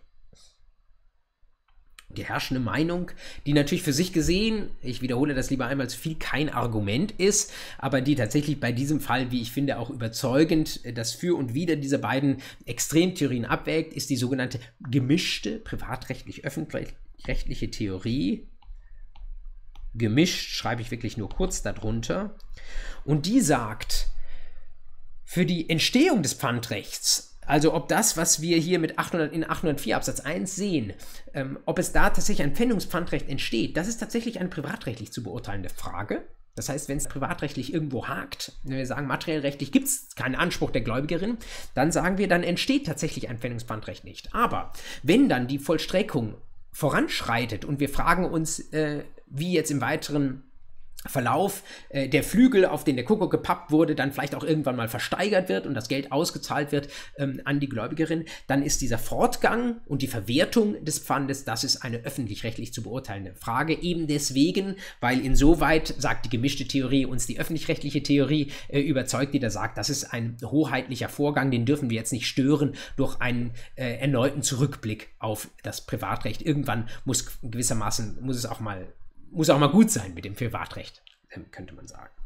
Die herrschende Meinung, die natürlich für sich gesehen, ich wiederhole das lieber einmal zu viel, kein Argument ist, aber die tatsächlich bei diesem Fall, wie ich finde, auch überzeugend das Für und Wider dieser beiden Extremtheorien abwägt, ist die sogenannte gemischte privatrechtlich-öffentlich-rechtliche Theorie. Gemischt schreibe ich wirklich nur kurz darunter. Und die sagt, für die Entstehung des Pfandrechts, also ob das, was wir hier mit achthundert, in achthundertvier Absatz eins sehen, ähm, ob es da tatsächlich ein Pfändungspfandrecht entsteht, das ist tatsächlich eine privatrechtlich zu beurteilende Frage. Das heißt, wenn es privatrechtlich irgendwo hakt, wenn wir sagen, materiell rechtlich gibt es keinen Anspruch der Gläubigerin, dann sagen wir, dann entsteht tatsächlich ein Pfändungspfandrecht nicht. Aber wenn dann die Vollstreckung voranschreitet und wir fragen uns, äh, wie jetzt im weiteren Verlauf äh, der Flügel, auf den der Kuckuck gepappt wurde, dann vielleicht auch irgendwann mal versteigert wird und das Geld ausgezahlt wird ähm, an die Gläubigerin, dann ist dieser Fortgang und die Verwertung des Pfandes, das ist eine öffentlich-rechtlich zu beurteilende Frage. Eben deswegen, weil insoweit, sagt die gemischte Theorie, uns die öffentlich-rechtliche Theorie äh, überzeugt, die da sagt, das ist ein hoheitlicher Vorgang, den dürfen wir jetzt nicht stören durch einen äh, erneuten Zurückblick auf das Privatrecht. Irgendwann muss gewissermaßen, muss es auch mal Muss auch mal gut sein mit dem Privatrecht, könnte man sagen.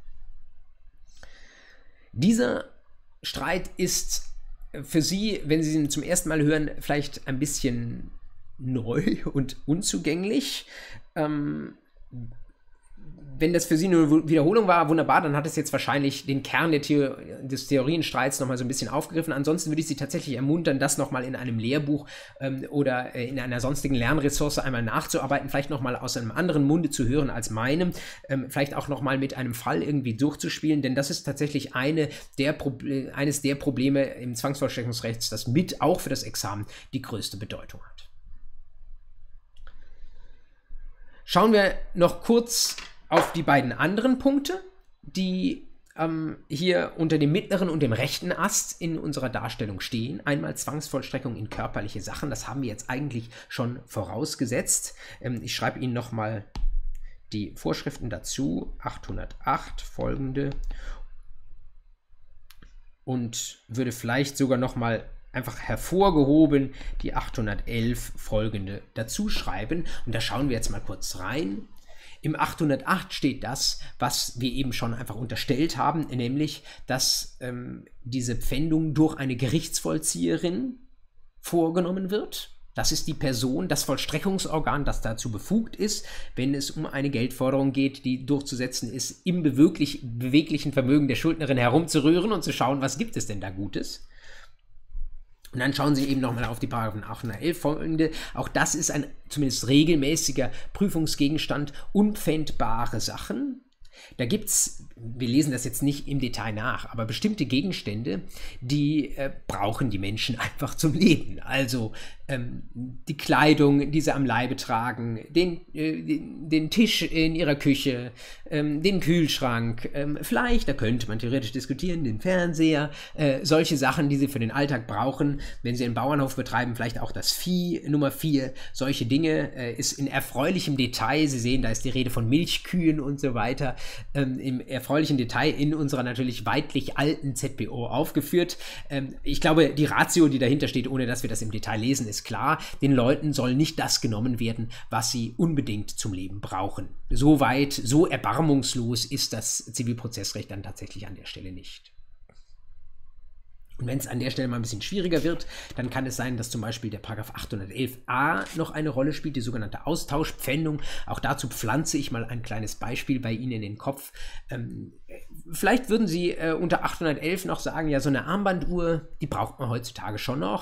Dieser Streit ist für Sie, wenn Sie ihn zum ersten Mal hören, vielleicht ein bisschen neu und unzugänglich. Ähm, wenn das für Sie eine Wiederholung war, wunderbar, dann hat es jetzt wahrscheinlich den Kern der Theor des Theorienstreits nochmal so ein bisschen aufgegriffen. Ansonsten würde ich Sie tatsächlich ermuntern, das nochmal in einem Lehrbuch ähm, oder äh, in einer sonstigen Lernressource einmal nachzuarbeiten, vielleicht nochmal aus einem anderen Munde zu hören als meinem, ähm, vielleicht auch nochmal mit einem Fall irgendwie durchzuspielen, denn das ist tatsächlich eine der Proble- eines der Probleme im Zwangsvollstreckungsrecht, das mit auch für das Examen die größte Bedeutung hat. Schauen wir noch kurz auf die beiden anderen Punkte, die ähm, hier unter dem mittleren und dem rechten Ast in unserer Darstellung stehen. Einmal Zwangsvollstreckung in körperliche Sachen, das haben wir jetzt eigentlich schon vorausgesetzt. Ähm, ich schreibe Ihnen nochmal die Vorschriften dazu, achthundertacht folgende, und würde vielleicht sogar nochmal einfach hervorgehoben die achthundertelf folgende dazu schreiben. Und da schauen wir jetzt mal kurz rein. Im achthundertacht steht das, was wir eben schon einfach unterstellt haben, nämlich, dass ähm, diese Pfändung durch eine Gerichtsvollzieherin vorgenommen wird. Das ist die Person, das Vollstreckungsorgan, das dazu befugt ist, wenn es um eine Geldforderung geht, die durchzusetzen ist, im beweglich, beweglichen Vermögen der Schuldnerin herumzurühren und zu schauen, was gibt es denn da Gutes. Und dann schauen Sie eben nochmal auf die Paragraphen achthundertelf folgende. Auch das ist ein zumindest regelmäßiger Prüfungsgegenstand, unpfändbare Sachen. Da gibt es, wir lesen das jetzt nicht im Detail nach, aber bestimmte Gegenstände, die äh, brauchen die Menschen einfach zum Leben. Also ähm, die Kleidung, die sie am Leibe tragen, den, äh, den, den Tisch in ihrer Küche, ähm, den Kühlschrank, ähm, vielleicht, da könnte man theoretisch diskutieren, den Fernseher, äh, solche Sachen, die sie für den Alltag brauchen. Wenn sie einen Bauernhof betreiben, vielleicht auch das Vieh, Nummer vier, solche Dinge, äh, ist in erfreulichem Detail, Sie sehen, da ist die Rede von Milchkühen und so weiter, ähm, im erfreulichen Detail in unserer natürlich weitlich alten Z B O aufgeführt. Ähm, ich glaube, die Ratio, die dahinter steht, ohne dass wir das im Detail lesen, ist klar. Den Leuten soll nicht das genommen werden, was sie unbedingt zum Leben brauchen. So weit, so erbarmungslos ist das Zivilprozessrecht dann tatsächlich an der Stelle nicht. Und wenn es an der Stelle mal ein bisschen schwieriger wird, dann kann es sein, dass zum Beispiel der Paragraph achthundertelf a noch eine Rolle spielt, die sogenannte Austauschpfändung. Auch dazu pflanze ich mal ein kleines Beispiel bei Ihnen in den Kopf. Ähm, vielleicht würden Sie äh, unter achthundertelf noch sagen, ja, so eine Armbanduhr, die braucht man heutzutage schon noch.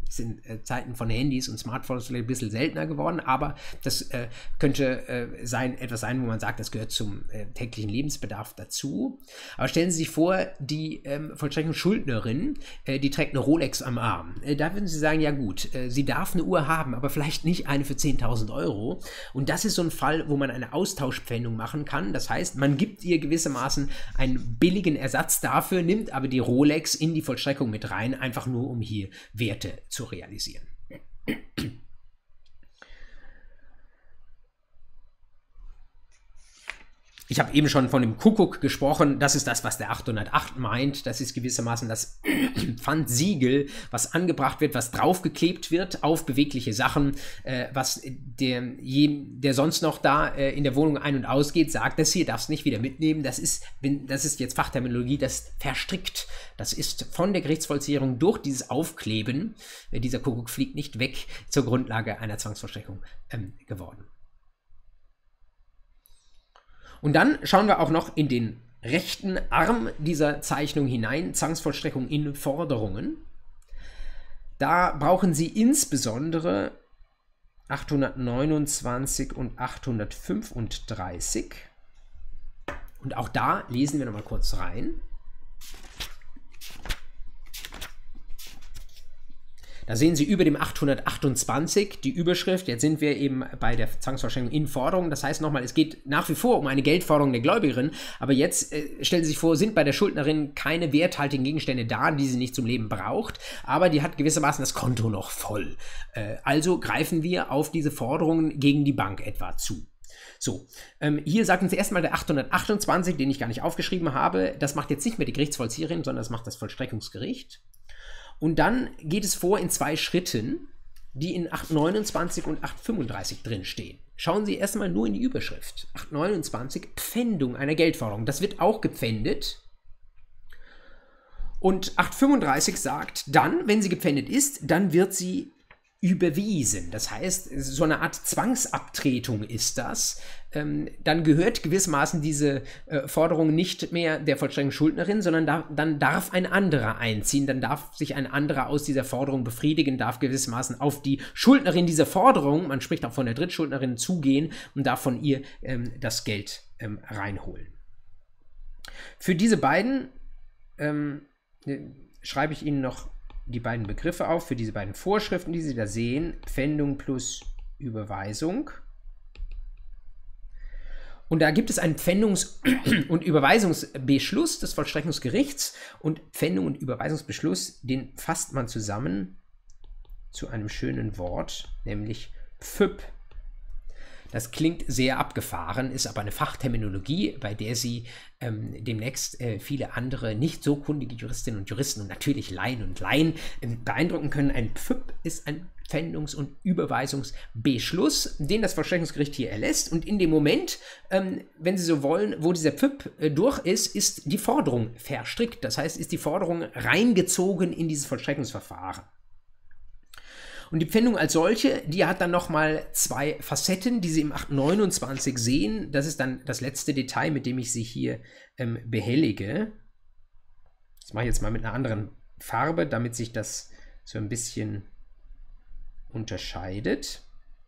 sind äh, Zeiten von Handys und Smartphones ein bisschen seltener geworden, aber das äh, könnte äh, sein, etwas sein, wo man sagt, das gehört zum äh, täglichen Lebensbedarf dazu. Aber stellen Sie sich vor, die ähm, Vollstreckungsschuldnerin, äh, die trägt eine Rolex am Arm. Äh, da würden Sie sagen, ja gut, äh, sie darf eine Uhr haben, aber vielleicht nicht eine für zehntausend Euro. Und das ist so ein Fall, wo man eine Austauschpfändung machen kann. Das heißt, man gibt ihr gewissermaßen einen billigen Ersatz dafür, nimmt aber die Rolex in die Vollstreckung mit rein, einfach nur um hier Werte zu realisieren. Ich habe eben schon von dem Kuckuck gesprochen. Das ist das, was der achthundertacht meint. Das ist gewissermaßen das Pfandsiegel, was angebracht wird, was draufgeklebt wird auf bewegliche Sachen, äh, was der, der sonst noch da äh, in der Wohnung ein- und ausgeht, sagt, das hier darfst du nicht wieder mitnehmen. Das ist, das ist jetzt Fachterminologie, das verstrickt. Das ist von der Gerichtsvollzieherung durch dieses Aufkleben, äh, dieser Kuckuck fliegt nicht weg, zur Grundlage einer Zwangsvollstreckung ähm, geworden. Und dann schauen wir auch noch in den rechten Arm dieser Zeichnung hinein, Zwangsvollstreckung in Forderungen. Da brauchen Sie insbesondere achthundertneunundzwanzig und achthundertfünfunddreißig. Und auch da lesen wir noch mal kurz rein. Da sehen Sie über dem achthundertachtundzwanzig die Überschrift. Jetzt sind wir eben bei der Zwangsvollstreckung in Forderung. Das heißt nochmal, es geht nach wie vor um eine Geldforderung der Gläubigerin. Aber jetzt äh, stellen Sie sich vor, sind bei der Schuldnerin keine werthaltigen Gegenstände da, die sie nicht zum Leben braucht. Aber die hat gewissermaßen das Konto noch voll. Äh, also greifen wir auf diese Forderungen gegen die Bank etwa zu. So, ähm, hier sagt uns erstmal der achthundertachtundzwanzig, den ich gar nicht aufgeschrieben habe. Das macht jetzt nicht mehr die Gerichtsvollzieherin, sondern das macht das Vollstreckungsgericht. Und dann geht es vor in zwei Schritten, die in achthundertneunundzwanzig und achthundertfünfunddreißig drin stehen. Schauen Sie erstmal nur in die Überschrift. achthundertneunundzwanzig, Pfändung einer Geldforderung. Das wird auch gepfändet. Und achthundertfünfunddreißig sagt, dann, wenn sie gepfändet ist, dann wird sie überwiesen. Das heißt, so eine Art Zwangsabtretung ist das. Ähm, dann gehört gewissermaßen diese äh, Forderung nicht mehr der Vollstreckungsschuldnerin, sondern da, dann darf ein anderer einziehen, dann darf sich ein anderer aus dieser Forderung befriedigen, darf gewissermaßen auf die Schuldnerin dieser Forderung, man spricht auch von der Drittschuldnerin, zugehen und darf von ihr ähm, das Geld ähm, reinholen. Für diese beiden ähm, schreibe ich Ihnen noch die beiden Begriffe auf, für diese beiden Vorschriften, die Sie da sehen, Pfändung plus Überweisung. Und da gibt es einen Pfändungs- und Überweisungsbeschluss des Vollstreckungsgerichts und Pfändung und Überweisungsbeschluss, den fasst man zusammen zu einem schönen Wort, nämlich P F Üb. Das klingt sehr abgefahren, ist aber eine Fachterminologie, bei der Sie ähm, demnächst äh, viele andere nicht so kundige Juristinnen und Juristen und natürlich Laien und Laien ähm, beeindrucken können. Ein P F Üb ist ein Pfändungs- und Überweisungsbeschluss, den das Vollstreckungsgericht hier erlässt. Und in dem Moment, ähm, wenn Sie so wollen, wo dieser P F Üb äh, durch ist, ist die Forderung verstrickt. Das heißt, ist die Forderung reingezogen in dieses Vollstreckungsverfahren. Und die Pfändung als solche, die hat dann nochmal zwei Facetten, die Sie im achthundertneunundzwanzig sehen. Das ist dann das letzte Detail, mit dem ich Sie hier ähm, behellige. Das mache ich jetzt mal mit einer anderen Farbe, damit sich das so ein bisschen unterscheidet.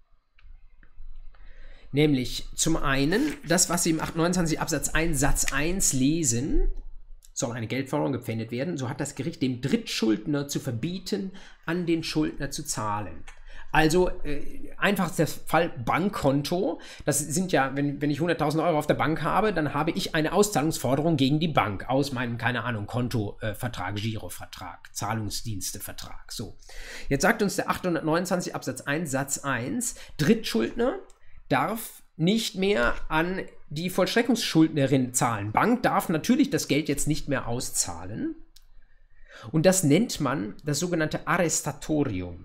Nämlich zum einen, das, was Sie im achthundertneunundzwanzig Absatz eins Satz eins lesen, soll eine Geldforderung gepfändet werden, so hat das Gericht dem Drittschuldner zu verbieten, an den Schuldner zu zahlen. Also äh, einfachster Fall Bankkonto, das sind ja, wenn, wenn ich hunderttausend Euro auf der Bank habe, dann habe ich eine Auszahlungsforderung gegen die Bank aus meinem, keine Ahnung, Kontovertrag, Girovertrag, Zahlungsdienstevertrag. So, jetzt sagt uns der achthundertneunundzwanzig Absatz eins Satz eins, Drittschuldner darf nicht mehr an die Vollstreckungsschuldnerin zahlen. Bank darf natürlich das Geld jetzt nicht mehr auszahlen. Und das nennt man das sogenannte Arrestatorium.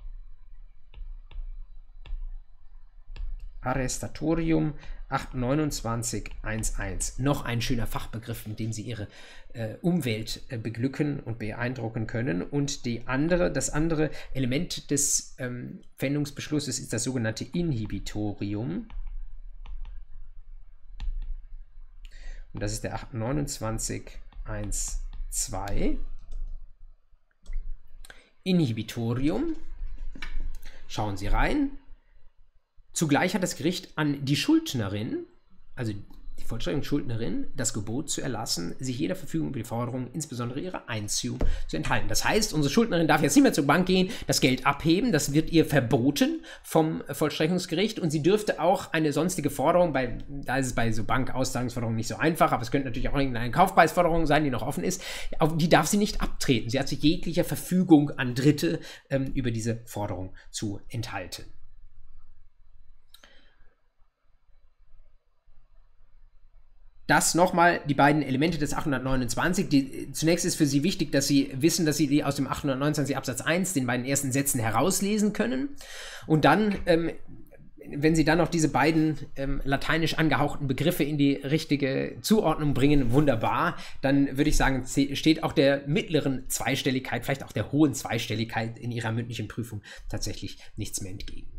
Arrestatorium achthundertneunundzwanzig Absatz eins. Noch ein schöner Fachbegriff, mit dem Sie Ihre äh, Umwelt äh, beglücken und beeindrucken können. Und die andere, das andere Element des ähm, Pfändungsbeschlusses ist das sogenannte Inhibitorium. Und das ist der achthundertneunundzwanzig Absatz eins Punkt zwei. Inhibitorium. Schauen Sie rein. Zugleich hat das Gericht an die Schuldnerin, also die Vollstreckungsschuldnerin, das Gebot zu erlassen, sich jeder Verfügung über die Forderung, insbesondere ihrer Einziehung, zu enthalten. Das heißt, unsere Schuldnerin darf jetzt nicht mehr zur Bank gehen, das Geld abheben, das wird ihr verboten vom Vollstreckungsgericht, und sie dürfte auch eine sonstige Forderung, bei, da ist es bei so Bankauszahungsforderungen nicht so einfach, aber es könnte natürlich auch irgendeine Kaufpreisforderung sein, die noch offen ist, auf die darf sie nicht abtreten. Sie hat sich jeglicher Verfügung an Dritte ähm, über diese Forderung zu enthalten. Das nochmal die beiden Elemente des achthundertneunundzwanzig. Die, zunächst ist für Sie wichtig, dass Sie wissen, dass Sie die aus dem achthundertneunundzwanzig Absatz eins, den beiden ersten Sätzen, herauslesen können. Und dann, ähm, wenn Sie dann noch diese beiden ähm, lateinisch angehauchten Begriffe in die richtige Zuordnung bringen, wunderbar, dann würde ich sagen, steht auch der mittleren Zweistelligkeit, vielleicht auch der hohen Zweistelligkeit in Ihrer mündlichen Prüfung tatsächlich nichts mehr entgegen.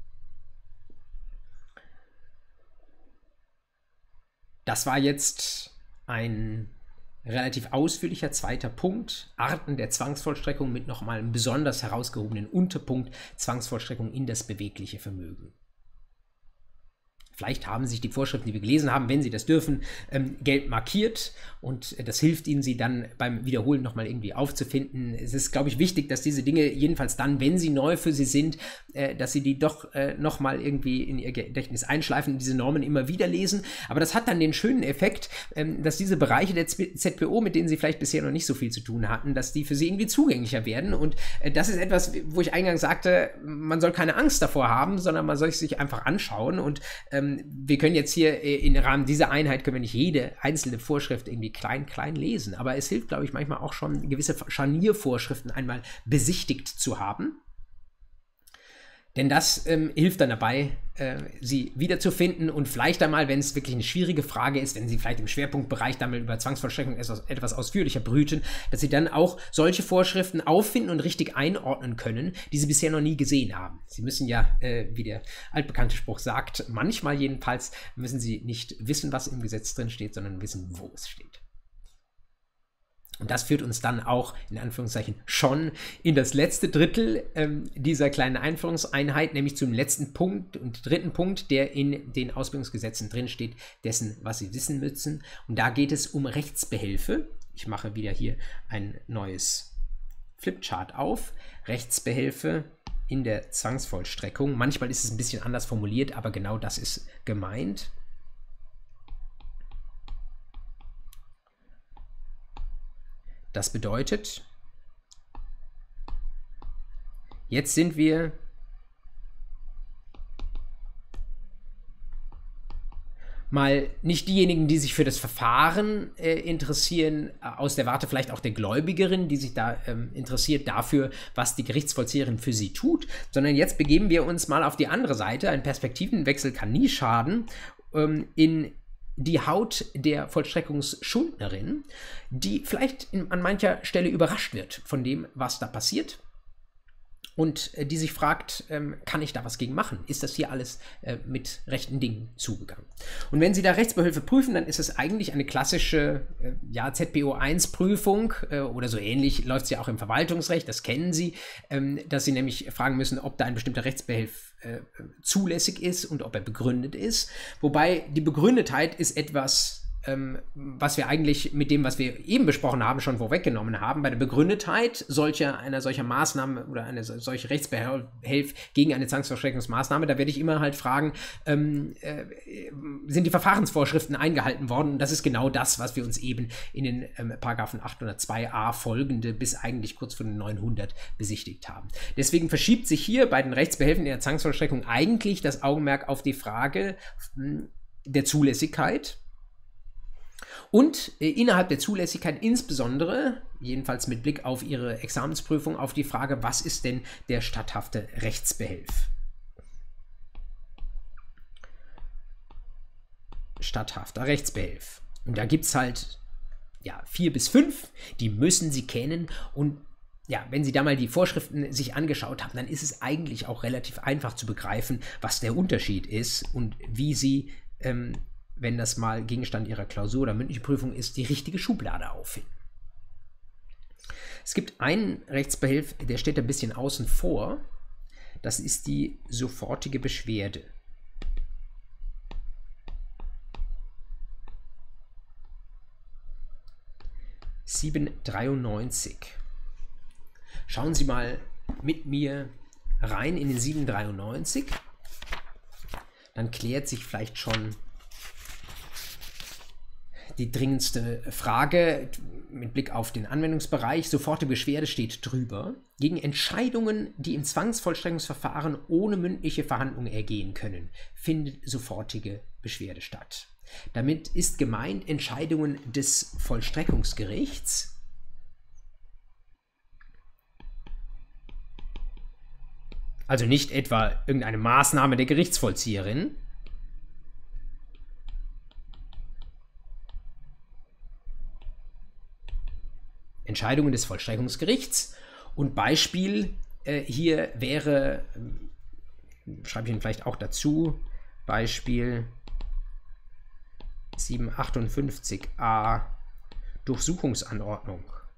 Das war jetzt ein relativ ausführlicher zweiter Punkt, Arten der Zwangsvollstreckung mit nochmal einem besonders herausgehobenen Unterpunkt, Zwangsvollstreckung in das bewegliche Vermögen. Vielleicht haben sich die Vorschriften, die wir gelesen haben, wenn Sie das dürfen, ähm, gelb markiert, und das hilft Ihnen, sie dann beim Wiederholen nochmal irgendwie aufzufinden. Es ist, glaube ich, wichtig, dass diese Dinge, jedenfalls dann, wenn sie neu für Sie sind, äh, dass Sie die doch äh, nochmal irgendwie in Ihr Gedächtnis einschleifen und diese Normen immer wieder lesen. Aber das hat dann den schönen Effekt, ähm, dass diese Bereiche der Z P O, mit denen Sie vielleicht bisher noch nicht so viel zu tun hatten, dass die für Sie irgendwie zugänglicher werden. Und äh, das ist etwas, wo ich eingangs sagte, man soll keine Angst davor haben, sondern man soll es sich einfach anschauen. Und ähm, wir können jetzt hier im Rahmen dieser Einheit, können wir nicht jede einzelne Vorschrift irgendwie klein, klein lesen, aber es hilft, glaube ich, manchmal auch schon, gewisse Scharniervorschriften einmal besichtigt zu haben. Denn das ähm, hilft dann dabei, äh, sie wiederzufinden, und vielleicht einmal, wenn es wirklich eine schwierige Frage ist, wenn Sie vielleicht im Schwerpunktbereich dann mal über Zwangsvollstreckung etwas, etwas ausführlicher brüten, dass Sie dann auch solche Vorschriften auffinden und richtig einordnen können, die Sie bisher noch nie gesehen haben. Sie müssen ja, äh, wie der altbekannte Spruch sagt, manchmal jedenfalls müssen Sie nicht wissen, was im Gesetz drin steht, sondern wissen, wo es steht. Und das führt uns dann auch, in Anführungszeichen, schon in das letzte Drittel ähm, dieser kleinen Einführungseinheit, nämlich zum letzten Punkt und dritten Punkt, der in den Ausbildungsgesetzen drinsteht, dessen, was Sie wissen müssen. Und da geht es um Rechtsbehelfe. Ich mache wieder hier ein neues Flipchart auf. Rechtsbehelfe in der Zwangsvollstreckung. Manchmal ist es ein bisschen anders formuliert, aber genau das ist gemeint. Das bedeutet, jetzt sind wir mal nicht diejenigen, die sich für das Verfahren äh, interessieren, äh, aus der Warte vielleicht auch der Gläubigerin, die sich da ähm, interessiert dafür, was die Gerichtsvollzieherin für sie tut, sondern jetzt begeben wir uns mal auf die andere Seite. Ein Perspektivenwechsel kann nie schaden, ähm, in die Haut der Vollstreckungsschuldnerin, die vielleicht in, an mancher Stelle überrascht wird von dem, was da passiert, und äh, die sich fragt, ähm, kann ich da was gegen machen? Ist das hier alles äh, mit rechten Dingen zugegangen? Und wenn Sie da Rechtsbehelfe prüfen, dann ist es eigentlich eine klassische äh, ja, Z P O eins Prüfung äh, oder so ähnlich läuft es ja auch im Verwaltungsrecht, das kennen Sie, ähm, dass Sie nämlich fragen müssen, ob da ein bestimmter Rechtsbehelf äh, zulässig ist und ob er begründet ist. Wobei die Begründetheit ist etwas, Ähm, was wir eigentlich mit dem, was wir eben besprochen haben, schon vorweggenommen haben. Bei der Begründetheit solcher, einer solcher Maßnahme oder einer solche Rechtsbehelf gegen eine Zwangsvollstreckungsmaßnahme, da werde ich immer halt fragen, ähm, äh, sind die Verfahrensvorschriften eingehalten worden? Und das ist genau das, was wir uns eben in den ähm, Paragraphen achthundertzwei a folgende bis eigentlich kurz vor den neunhundert besichtigt haben. Deswegen verschiebt sich hier bei den Rechtsbehelfen in der Zwangsvollstreckung eigentlich das Augenmerk auf die Frage mh, der Zulässigkeit. Und äh, innerhalb der Zulässigkeit insbesondere, jedenfalls mit Blick auf Ihre Examensprüfung, auf die Frage, was ist denn der statthafte Rechtsbehelf? Statthafter Rechtsbehelf. Und da gibt es halt ja, vier bis fünf, die müssen Sie kennen, und ja, wenn Sie da mal die Vorschriften sich angeschaut haben, dann ist es eigentlich auch relativ einfach zu begreifen, was der Unterschied ist und wie Sie ähm, wenn das mal Gegenstand Ihrer Klausur oder mündlichen Prüfung ist, die richtige Schublade auffinden. Es gibt einen Rechtsbehelf, der steht ein bisschen außen vor. Das ist die sofortige Beschwerde. siebenhundertdreiundneunzig. Schauen Sie mal mit mir rein in den siebenhundertdreiundneunzig. Dann klärt sich vielleicht schon die dringendste Frage mit Blick auf den Anwendungsbereich. Sofortige Beschwerde steht drüber. Gegen Entscheidungen, die im Zwangsvollstreckungsverfahren ohne mündliche Verhandlung ergehen können, findet sofortige Beschwerde statt. Damit ist gemeint Entscheidungen des Vollstreckungsgerichts, also nicht etwa irgendeine Maßnahme der Gerichtsvollzieherin, Entscheidungen des Vollstreckungsgerichts. Und Beispiel äh, hier wäre, äh, schreibe ich Ihnen vielleicht auch dazu, Beispiel siebenhundertachtundfünfzig a Durchsuchungsanordnung.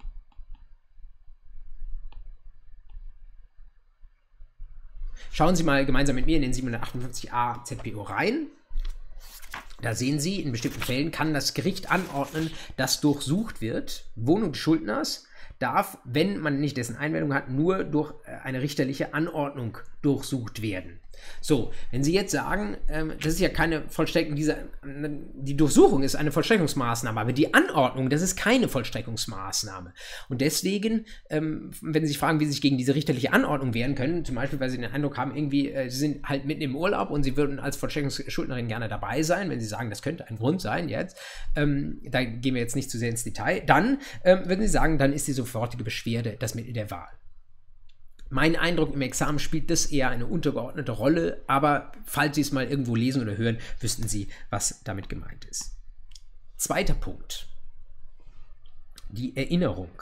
Schauen Sie mal gemeinsam mit mir in den siebenhundertachtundfünfzig a Z P O rein. Da sehen Sie, in bestimmten Fällen kann das Gericht anordnen, dass durchsucht wird. Wohnung des Schuldners darf, wenn man nicht dessen Einwilligung hat, nur durch eine richterliche Anordnung durchsucht werden. So, wenn Sie jetzt sagen, ähm, das ist ja keine Vollstreckung, diese, die Durchsuchung ist eine Vollstreckungsmaßnahme, aber die Anordnung, das ist keine Vollstreckungsmaßnahme. Und deswegen, ähm, wenn Sie sich fragen, wie Sie sich gegen diese richterliche Anordnung wehren können, zum Beispiel, weil Sie den Eindruck haben, irgendwie, äh, Sie sind halt mitten im Urlaub und Sie würden als Vollstreckungsschuldnerin gerne dabei sein, wenn Sie sagen, das könnte ein Grund sein jetzt, ähm, da gehen wir jetzt nicht zu sehr ins Detail, dann ähm, würden Sie sagen, dann ist die sofortige Beschwerde das Mittel der Wahl. Mein Eindruck, im Examen spielt das eher eine untergeordnete Rolle, aber falls Sie es mal irgendwo lesen oder hören, wüssten Sie, was damit gemeint ist. Zweiter Punkt. Die Erinnerung.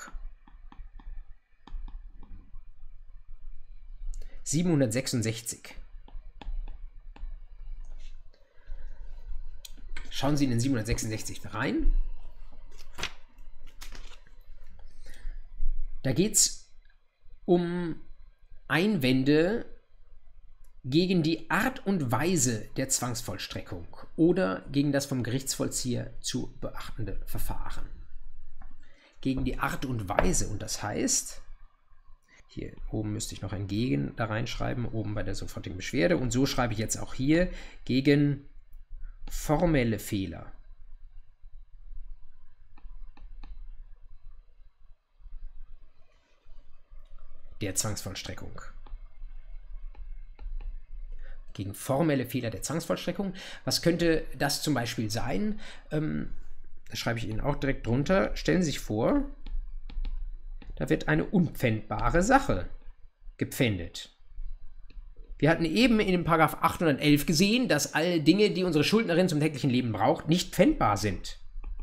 siebenhundertsechsundsechzig. Schauen Sie in den siebenhundertsechsundsechzig rein. Da geht es um Einwände gegen die Art und Weise der Zwangsvollstreckung oder gegen das vom Gerichtsvollzieher zu beachtende Verfahren. Gegen die Art und Weise, und das heißt, hier oben müsste ich noch ein Gegen da reinschreiben, oben bei der sofortigen Beschwerde, und so schreibe ich jetzt auch hier gegen formelle Fehler. Der Zwangsvollstreckung. Gegen formelle Fehler der Zwangsvollstreckung. Was könnte das zum Beispiel sein? Ähm, das schreibe ich Ihnen auch direkt drunter. Stellen Sie sich vor, da wird eine unpfändbare Sache gepfändet. Wir hatten eben in dem Paragraph achthundertelf gesehen, dass alle Dinge, die unsere Schuldnerin zum täglichen Leben braucht, nicht pfändbar sind.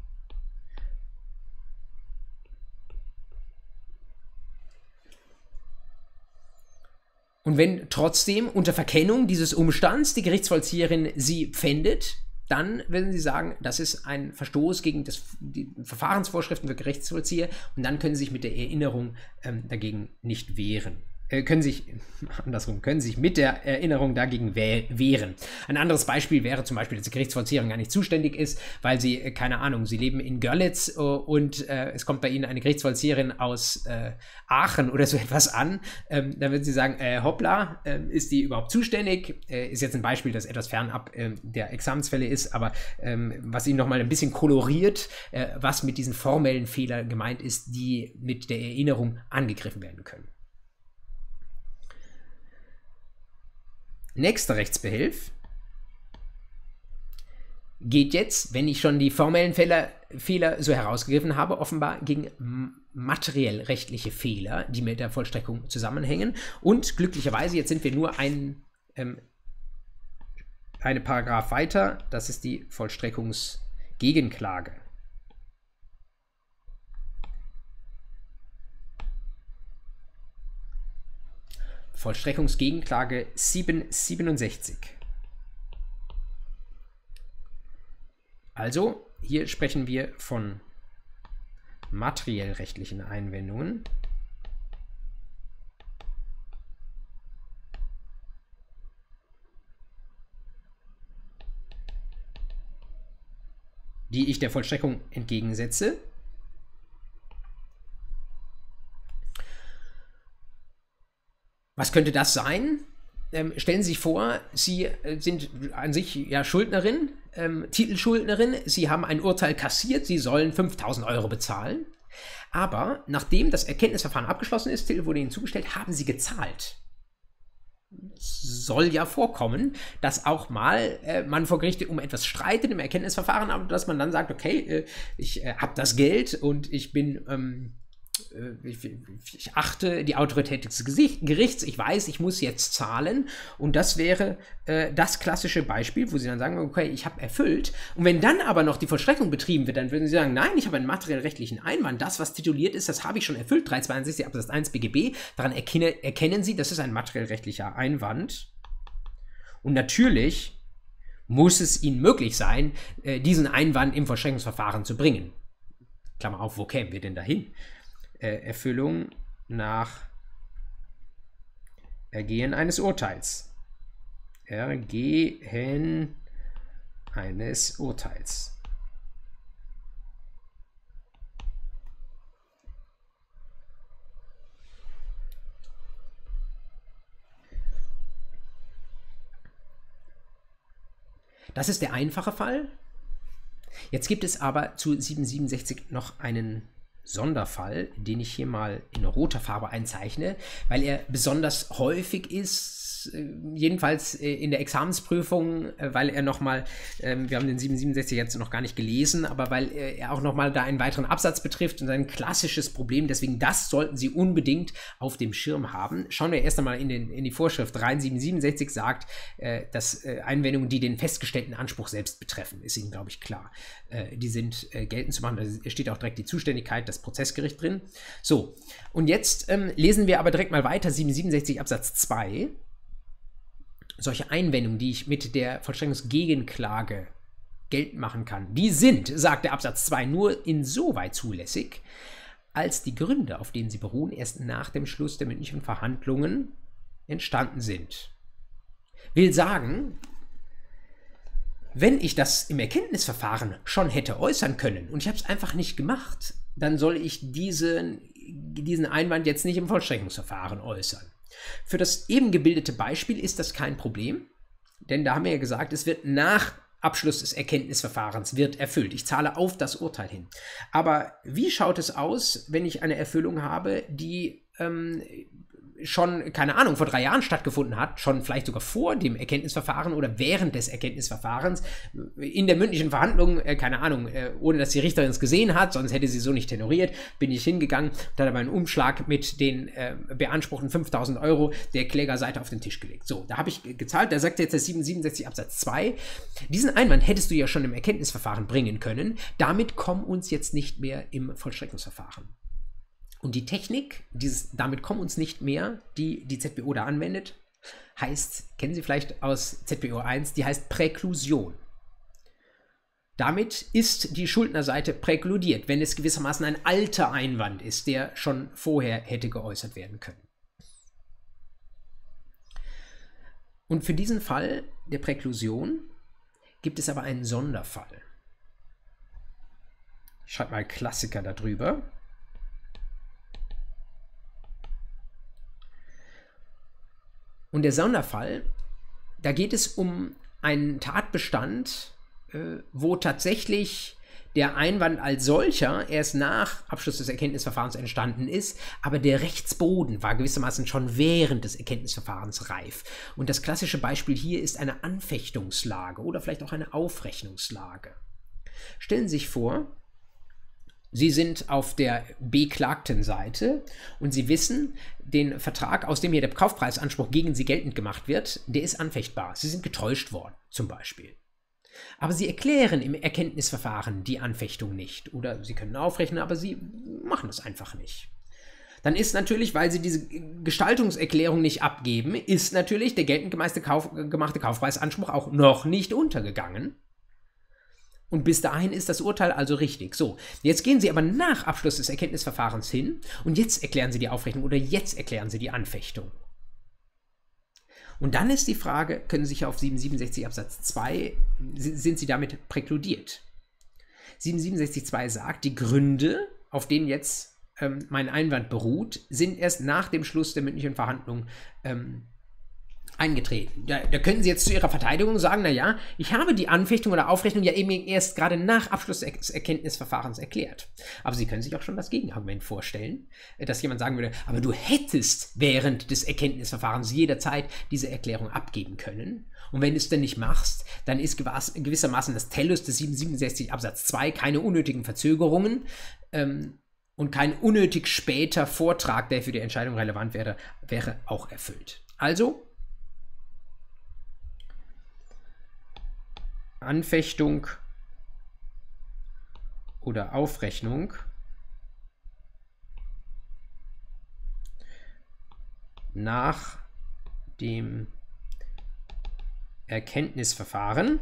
Und wenn trotzdem unter Verkennung dieses Umstands die Gerichtsvollzieherin sie pfändet, dann würden Sie sagen, das ist ein Verstoß gegen das, die Verfahrensvorschriften für Gerichtsvollzieher, und dann können Sie sich mit der Erinnerung ähm, dagegen nicht wehren. Äh, können sich, andersrum, können sich mit der Erinnerung dagegen wehren. Ein anderes Beispiel wäre zum Beispiel, dass die Gerichtsvollzieherin gar nicht zuständig ist, weil Sie, äh, keine Ahnung, Sie leben in Görlitz äh, und äh, es kommt bei Ihnen eine Gerichtsvollzieherin aus äh, Aachen oder so etwas an. Ähm, dann würden Sie sagen, äh, hoppla, äh, ist die überhaupt zuständig? Äh, ist jetzt ein Beispiel, das etwas fernab äh, der Examensfälle ist, aber ähm, was Ihnen nochmal ein bisschen koloriert, äh, was mit diesen formellen Fehlern gemeint ist, die mit der Erinnerung angegriffen werden können. Nächster Rechtsbehelf geht jetzt, wenn ich schon die formellen Fehler, Fehler so herausgegriffen habe, offenbar gegen materiell rechtliche Fehler, die mit der Vollstreckung zusammenhängen. Und glücklicherweise, jetzt sind wir nur ein, ähm, eine Paragraph weiter, das ist die Vollstreckungsgegenklage. Vollstreckungsgegenklage siebenhundertsiebenundsechzig. Also, hier sprechen wir von materiell rechtlichen Einwendungen die ich der Vollstreckung entgegensetze. Was könnte das sein? Ähm, stellen Sie sich vor, Sie äh, sind an sich ja Schuldnerin, ähm, Titelschuldnerin, Sie haben ein Urteil kassiert, Sie sollen fünftausend Euro bezahlen, aber nachdem das Erkenntnisverfahren abgeschlossen ist, Titel wurde Ihnen zugestellt, haben Sie gezahlt. Soll ja vorkommen, dass auch mal äh, man vor Gericht um etwas streitet im Erkenntnisverfahren, aber dass man dann sagt, okay, äh, ich äh, habe das Geld und ich bin, ähm, äh, ich, ich achte die Autorität des Gerichts, ich weiß, ich muss jetzt zahlen und das wäre äh, das klassische Beispiel, wo Sie dann sagen, okay, ich habe erfüllt und wenn dann aber noch die Vollstreckung betrieben wird, dann würden Sie sagen, nein, ich habe einen materiell-rechtlichen Einwand, das, was tituliert ist, das habe ich schon erfüllt, dreihundertzweiundsechzig Absatz eins B G B, daran erkenne, erkennen Sie, das ist ein materiell-rechtlicher Einwand und natürlich muss es Ihnen möglich sein, äh, diesen Einwand im Vollstreckungsverfahren zu bringen. Klammer auf, wo kämen wir denn dahin? Erfüllung nach Ergehen eines Urteils. Ergehen eines Urteils. Das ist der einfache Fall. Jetzt gibt es aber zu siebenhundertsiebenundsechzig noch einen Sonderfall, den ich hier mal in roter Farbe einzeichne, weil er besonders häufig ist, jedenfalls in der Examensprüfung, weil er nochmal, wir haben den siebenhundertsiebenundsechzig jetzt noch gar nicht gelesen, aber weil er auch nochmal da einen weiteren Absatz betrifft und ein klassisches Problem, deswegen das sollten Sie unbedingt auf dem Schirm haben. Schauen wir erst einmal in, den, in die Vorschrift rein. siebenhundertsiebenundsechzig sagt, dass Einwendungen, die den festgestellten Anspruch selbst betreffen, ist Ihnen, glaube ich, klar. Die sind geltend zu machen, da steht auch direkt die Zuständigkeit, das Prozessgericht drin. So, und jetzt ähm, lesen wir aber direkt mal weiter, siebenhundertsiebenundsechzig Absatz zwei. Solche Einwendungen, die ich mit der Vollstreckungsgegenklage geltend machen kann, die sind, sagt der Absatz zwei, nur insoweit zulässig, als die Gründe, auf denen sie beruhen, erst nach dem Schluss der mündlichen Verhandlungen entstanden sind. Will sagen, wenn ich das im Erkenntnisverfahren schon hätte äußern können und ich habe es einfach nicht gemacht, dann soll ich diesen, diesen Einwand jetzt nicht im Vollstreckungsverfahren äußern. Für das eben gebildete Beispiel ist das kein Problem, denn da haben wir ja gesagt, es wird nach Abschluss des Erkenntnisverfahrens wird erfüllt. Ich zahle auf das Urteil hin. Aber wie schaut es aus, wenn ich eine Erfüllung habe, die ähm, schon, keine Ahnung, vor drei Jahren stattgefunden hat, schon vielleicht sogar vor dem Erkenntnisverfahren oder während des Erkenntnisverfahrens, in der mündlichen Verhandlung, äh, keine Ahnung, äh, ohne dass die Richterin es gesehen hat, sonst hätte sie so nicht tenoriert, bin ich hingegangen und hat aber einen Umschlag mit den äh, beanspruchten fünftausend Euro der Klägerseite auf den Tisch gelegt. So, da habe ich gezahlt, da sagt jetzt der siebenhundertsiebenundsechzig Absatz zwei, diesen Einwand hättest du ja schon im Erkenntnisverfahren bringen können, damit komm uns jetzt nicht mehr im Vollstreckungsverfahren. Und die Technik, dieses damit kommen uns nicht mehr, die die Z B O da anwendet, heißt, kennen Sie vielleicht aus Z B O eins, die heißt Präklusion. Damit ist die Schuldnerseite präkludiert, wenn es gewissermaßen ein alter Einwand ist, der schon vorher hätte geäußert werden können. Und für diesen Fall der Präklusion gibt es aber einen Sonderfall. Ich schreibe mal Klassiker darüber. Und der Sonderfall, da geht es um einen Tatbestand, äh, wo tatsächlich der Einwand als solcher erst nach Abschluss des Erkenntnisverfahrens entstanden ist, aber der Rechtsboden war gewissermaßen schon während des Erkenntnisverfahrens reif. Und das klassische Beispiel hier ist eine Anfechtungslage oder vielleicht auch eine Aufrechnungslage. Stellen Sie sich vor, Sie sind auf der beklagten Seite und Sie wissen, den Vertrag, aus dem hier der Kaufpreisanspruch gegen Sie geltend gemacht wird, der ist anfechtbar. Sie sind getäuscht worden, zum Beispiel. Aber Sie erklären im Erkenntnisverfahren die Anfechtung nicht. Oder Sie können aufrechnen, aber Sie machen das einfach nicht. Dann ist natürlich, weil Sie diese Gestaltungserklärung nicht abgeben, ist natürlich der geltend gemachte, Kauf, gemachte Kaufpreisanspruch auch noch nicht untergegangen. Und bis dahin ist das Urteil also richtig. So, jetzt gehen Sie aber nach Abschluss des Erkenntnisverfahrens hin und jetzt erklären Sie die Aufrechnung oder jetzt erklären Sie die Anfechtung. Und dann ist die Frage, können Sie sich auf siebenhundertsiebenundsechzig Absatz zwei, sind Sie damit präkludiert? siebenhundertsiebenundsechzig Absatz zwei sagt, die Gründe, auf denen jetzt ähm, mein Einwand beruht, sind erst nach dem Schluss der mündlichen Verhandlung ähm, eingetreten. Da, da könnten Sie jetzt zu Ihrer Verteidigung sagen, naja, ich habe die Anfechtung oder Aufrechnung ja eben erst gerade nach Abschluss des Erkenntnisverfahrens erklärt. Aber Sie können sich auch schon das Gegenargument vorstellen, dass jemand sagen würde, aber du hättest während des Erkenntnisverfahrens jederzeit diese Erklärung abgeben können. Und wenn du es denn nicht machst, dann ist gewissermaßen das Tellus des siebenhundertsiebenundsechzig Absatz zwei keine unnötigen Verzögerungen ähm, und kein unnötig später Vortrag, der für die Entscheidung relevant wäre, wäre auch erfüllt. Also, Anfechtung oder Aufrechnung nach dem Erkenntnisverfahren,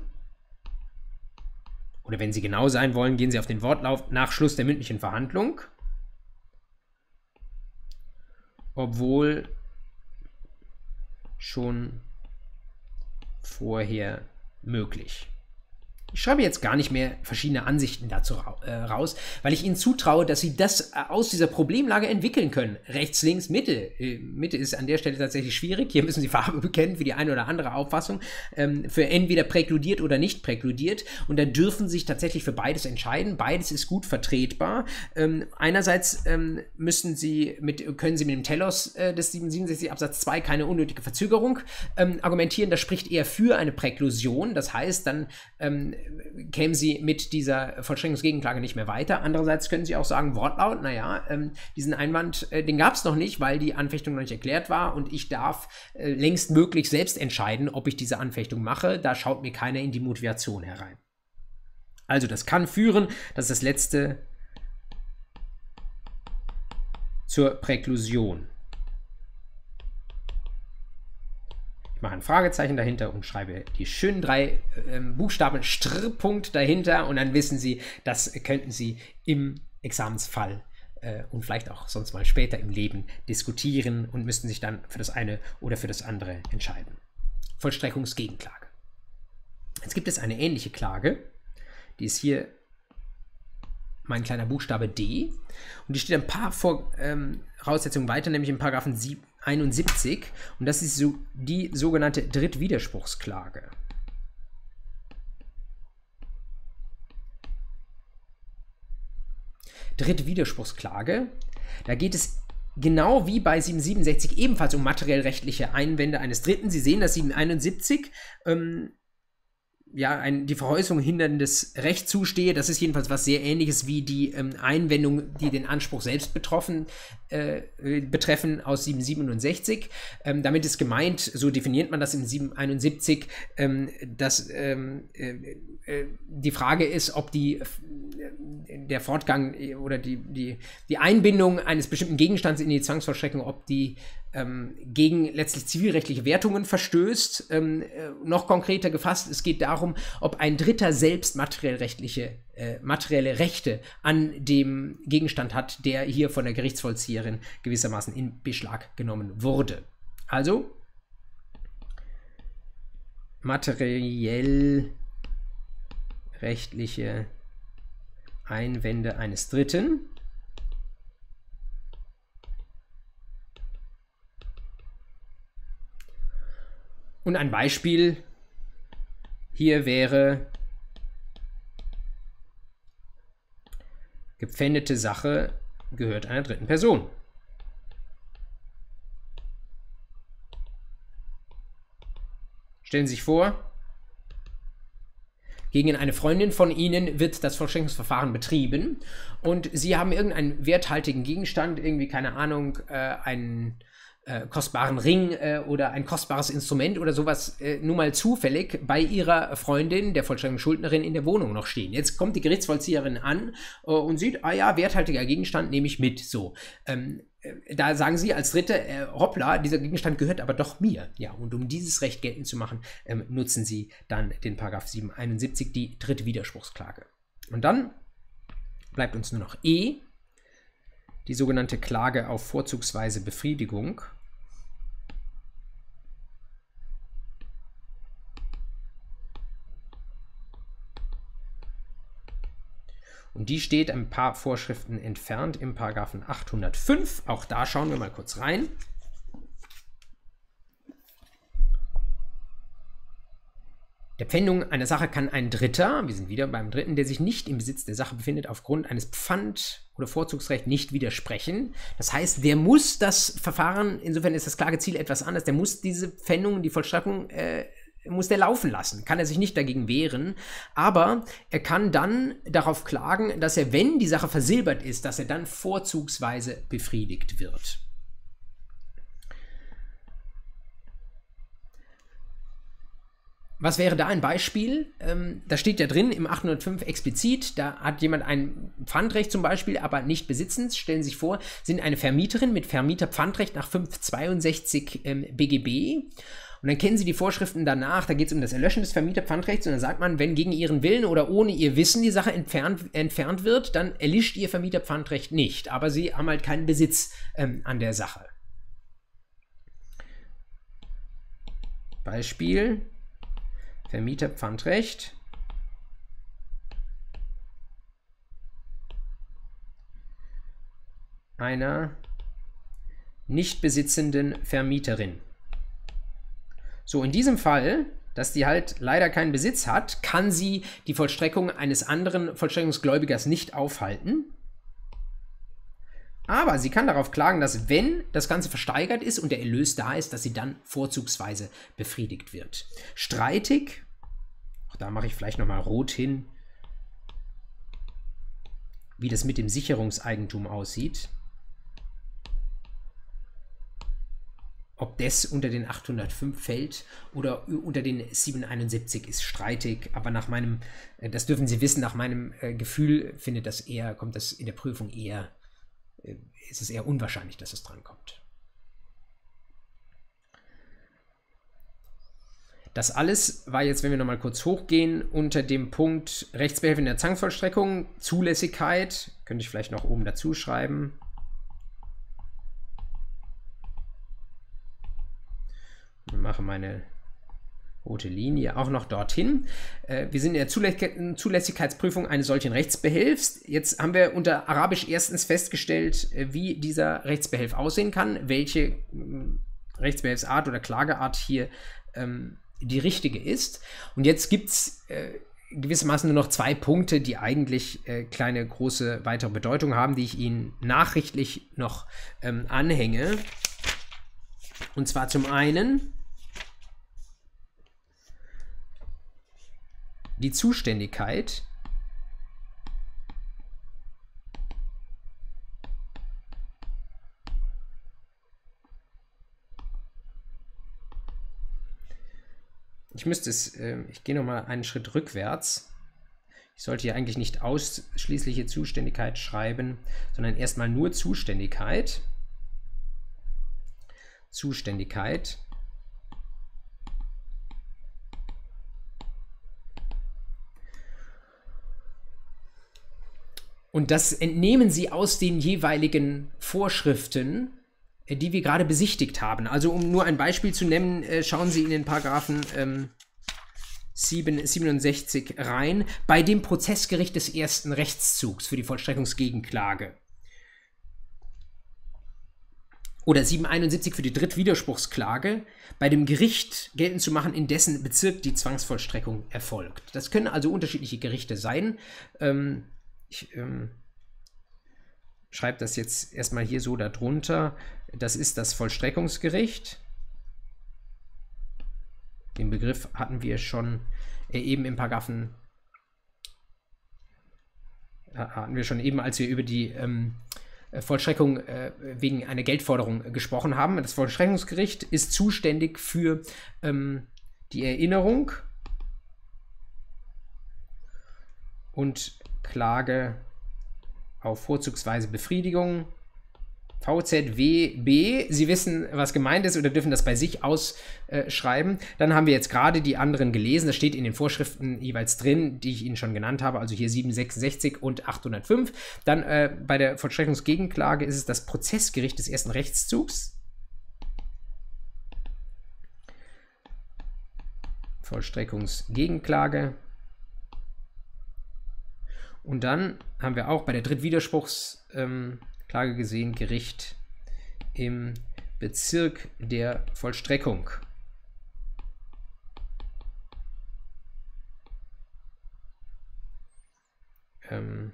oder wenn Sie genau sein wollen, gehen Sie auf den Wortlaut nach Schluss der mündlichen Verhandlung, obwohl schon vorher möglich. Ich schreibe jetzt gar nicht mehr verschiedene Ansichten dazu äh, raus, weil ich Ihnen zutraue, dass Sie das äh, aus dieser Problemlage entwickeln können. Rechts, links, Mitte. Äh, Mitte ist an der Stelle tatsächlich schwierig. Hier müssen Sie Farbe bekennen für die eine oder andere Auffassung. Ähm, für entweder präkludiert oder nicht präkludiert. Und da dürfen Sie sich tatsächlich für beides entscheiden. Beides ist gut vertretbar. Ähm, einerseits ähm, müssen Sie mit, können Sie mit dem Telos äh, des siebenhundertsiebenundsechzig Absatz zwei keine unnötige Verzögerung ähm, argumentieren. Das spricht eher für eine Präklusion. Das heißt, dann ähm, kämen Sie mit dieser Vollstreckungsgegenklage nicht mehr weiter. Andererseits können Sie auch sagen, Wortlaut, naja, ähm, diesen Einwand, äh, den gab es noch nicht, weil die Anfechtung noch nicht erklärt war und ich darf äh, längstmöglich selbst entscheiden, ob ich diese Anfechtung mache. Da schaut mir keiner in die Motivation herein. Also das kann führen, dass das letzte zur Präklusion. Ich mache ein Fragezeichen dahinter und schreibe die schönen drei äh, Buchstaben Strpunkt dahinter und dann wissen Sie, das könnten Sie im Examensfall äh, und vielleicht auch sonst mal später im Leben diskutieren und müssten sich dann für das eine oder für das andere entscheiden. Vollstreckungsgegenklage. Jetzt gibt es eine ähnliche Klage, die ist hier mein kleiner Buchstabe D und die steht ein paar Voraussetzungen ähm, weiter, nämlich in Paragraphen einundsiebzig und das ist so die sogenannte Drittwiderspruchsklage. Drittwiderspruchsklage, da geht es genau wie bei siebenhundertsiebenundsechzig ebenfalls um materiell-rechtliche Einwände eines Dritten. Sie sehen, dass siebenhunderteinundsiebzig ähm, ja, ein, die Veräußerung hinderndes Recht zustehe. Das ist jedenfalls was sehr Ähnliches wie die ähm, Einwendung, die den Anspruch selbst betroffen, äh, betreffen aus siebenhundertsiebenundsechzig. Ähm, damit ist gemeint, so definiert man das in siebenhunderteinundsiebzig, ähm, dass ähm, äh, äh, die Frage ist, ob die, äh, der Fortgang oder die, die, die Einbindung eines bestimmten Gegenstands in die Zwangsvollstreckung, ob die ähm, gegen letztlich zivilrechtliche Wertungen verstößt. Ähm, äh, noch konkreter gefasst, es geht darum, ob ein Dritter selbst materiell-rechtliche, äh, materielle Rechte an dem Gegenstand hat, der hier von der Gerichtsvollzieherin gewissermaßen in Beschlag genommen wurde. Also materiell rechtliche Einwände eines Dritten. Und ein Beispiel hier wäre gepfändete Sache gehört einer dritten Person. Stellen Sie sich vor, gegen eine Freundin von Ihnen wird das Vollstreckungsverfahren betrieben und Sie haben irgendeinen werthaltigen Gegenstand, irgendwie, keine Ahnung, äh, einen äh, kostbaren Ring äh, oder ein kostbares Instrument oder sowas, äh, nur mal zufällig bei Ihrer Freundin, der Vollstreckungsschuldnerin, in der Wohnung noch stehen. Jetzt kommt die Gerichtsvollzieherin an äh, und sieht, ah ja, werthaltiger Gegenstand nehme ich mit. So. Ähm, da sagen Sie als Dritte, äh, hoppla, dieser Gegenstand gehört aber doch mir. Ja, und um dieses Recht geltend zu machen, ähm, nutzen Sie dann den Paragraph siebenhunderteinundsiebzig, die dritte Widerspruchsklage. Und dann bleibt uns nur noch E, die sogenannte Klage auf vorzugsweise Befriedigung. Und die steht ein paar Vorschriften entfernt im Paragraphen achthundertfünf. Auch da schauen wir mal kurz rein. Der Pfändung einer Sache kann ein Dritter, wir sind wieder beim Dritten, der sich nicht im Besitz der Sache befindet, aufgrund eines Pfand- oder Vorzugsrechts nicht widersprechen. Das heißt, der muss das Verfahren, insofern ist das Klageziel etwas anders, der muss diese Pfändung, die Vollstreckung, äh, muss der laufen lassen, kann er sich nicht dagegen wehren, aber er kann dann darauf klagen, dass er, wenn die Sache versilbert ist, dass er dann vorzugsweise befriedigt wird. Was wäre da ein Beispiel? Ähm, da steht ja drin im achthundertfünf explizit, da hat jemand ein Pfandrecht zum Beispiel, aber nicht besitzend. Stellen Sie sich vor, sind eine Vermieterin mit Vermieterpfandrecht nach fünfhundertzweiundsechzig ähm, B G B. Und dann kennen Sie die Vorschriften danach, da geht es um das Erlöschen des Vermieterpfandrechts und dann sagt man, wenn gegen Ihren Willen oder ohne Ihr Wissen die Sache entfernt, entfernt wird, dann erlischt Ihr Vermieterpfandrecht nicht, aber Sie haben halt keinen Besitz ähm, an der Sache. Beispiel, Vermieterpfandrecht. Einer nicht besitzenden Vermieterin. So, in diesem Fall, dass die halt leider keinen Besitz hat, kann sie die Vollstreckung eines anderen Vollstreckungsgläubigers nicht aufhalten. Aber sie kann darauf klagen, dass, wenn das Ganze versteigert ist und der Erlös da ist, dass sie dann vorzugsweise befriedigt wird. Streitig, auch da mache ich vielleicht nochmal rot hin, wie das mit dem Sicherungseigentum aussieht. Ob das unter den achthundertfünf fällt oder unter den siebenhunderteinundsiebzig ist streitig, aber nach meinem, das dürfen Sie wissen, nach meinem Gefühl findet das eher, kommt das in der Prüfung eher, ist es eher unwahrscheinlich, dass es drankommt. Das alles war jetzt, wenn wir nochmal kurz hochgehen, unter dem Punkt Rechtsbehelf in der Zwangsvollstreckung, Zulässigkeit, könnte ich vielleicht noch oben dazu schreiben. Ich mache meine rote Linie auch noch dorthin. Wir sind in der Zulässigkeitsprüfung eines solchen Rechtsbehelfs. Jetzt haben wir unter Arabisch erstens festgestellt, wie dieser Rechtsbehelf aussehen kann, welche Rechtsbehelfsart oder Klageart hier ähm, die richtige ist. Und jetzt gibt es äh, gewissermaßen nur noch zwei Punkte, die eigentlich äh, kleine, große, weitere Bedeutung haben, die ich Ihnen nachrichtlich noch ähm, anhänge. Und zwar zum einen die Zuständigkeit ich müsste es, äh, ich gehe noch mal einen Schritt rückwärts. Ich sollte hier eigentlich nicht ausschließliche Zuständigkeit schreiben, sondern erstmal nur Zuständigkeit. Zuständigkeit. Und das entnehmen Sie aus den jeweiligen Vorschriften, die wir gerade besichtigt haben. Also um nur ein Beispiel zu nennen, äh, schauen Sie in den Paragraphen ähm, siebenundsechzig rein, bei dem Prozessgericht des ersten Rechtszugs für die Vollstreckungsgegenklage. Oder siebenhunderteinundsiebzig für die Drittwiderspruchsklage, bei dem Gericht geltend zu machen, in dessen Bezirk die Zwangsvollstreckung erfolgt. Das können also unterschiedliche Gerichte sein. Ähm, ich ähm, schreibe das jetzt erstmal hier so darunter. Das ist das Vollstreckungsgericht. Den Begriff hatten wir schon äh, eben im Paragraphen, äh, hatten wir schon eben, als wir über die ähm, Vollstreckung äh, wegen einer Geldforderung gesprochen haben. Das Vollstreckungsgericht ist zuständig für ähm, die Erinnerung und Klage auf vorzugsweise Befriedigung V Z W B, Sie wissen, was gemeint ist oder dürfen das bei sich ausschreiben. Äh, Dann haben wir jetzt gerade die anderen gelesen. Das steht in den Vorschriften jeweils drin, die ich Ihnen schon genannt habe, also hier siebenhundertsechsundsechzig und achthundertfünf. Dann äh, bei der Vollstreckungsgegenklage ist es das Prozessgericht des ersten Rechtszugs. Vollstreckungsgegenklage. Und dann haben wir auch bei der Drittwiderspruchsklage ähm, gesehen, Gericht im Bezirk der Vollstreckung. Ähm,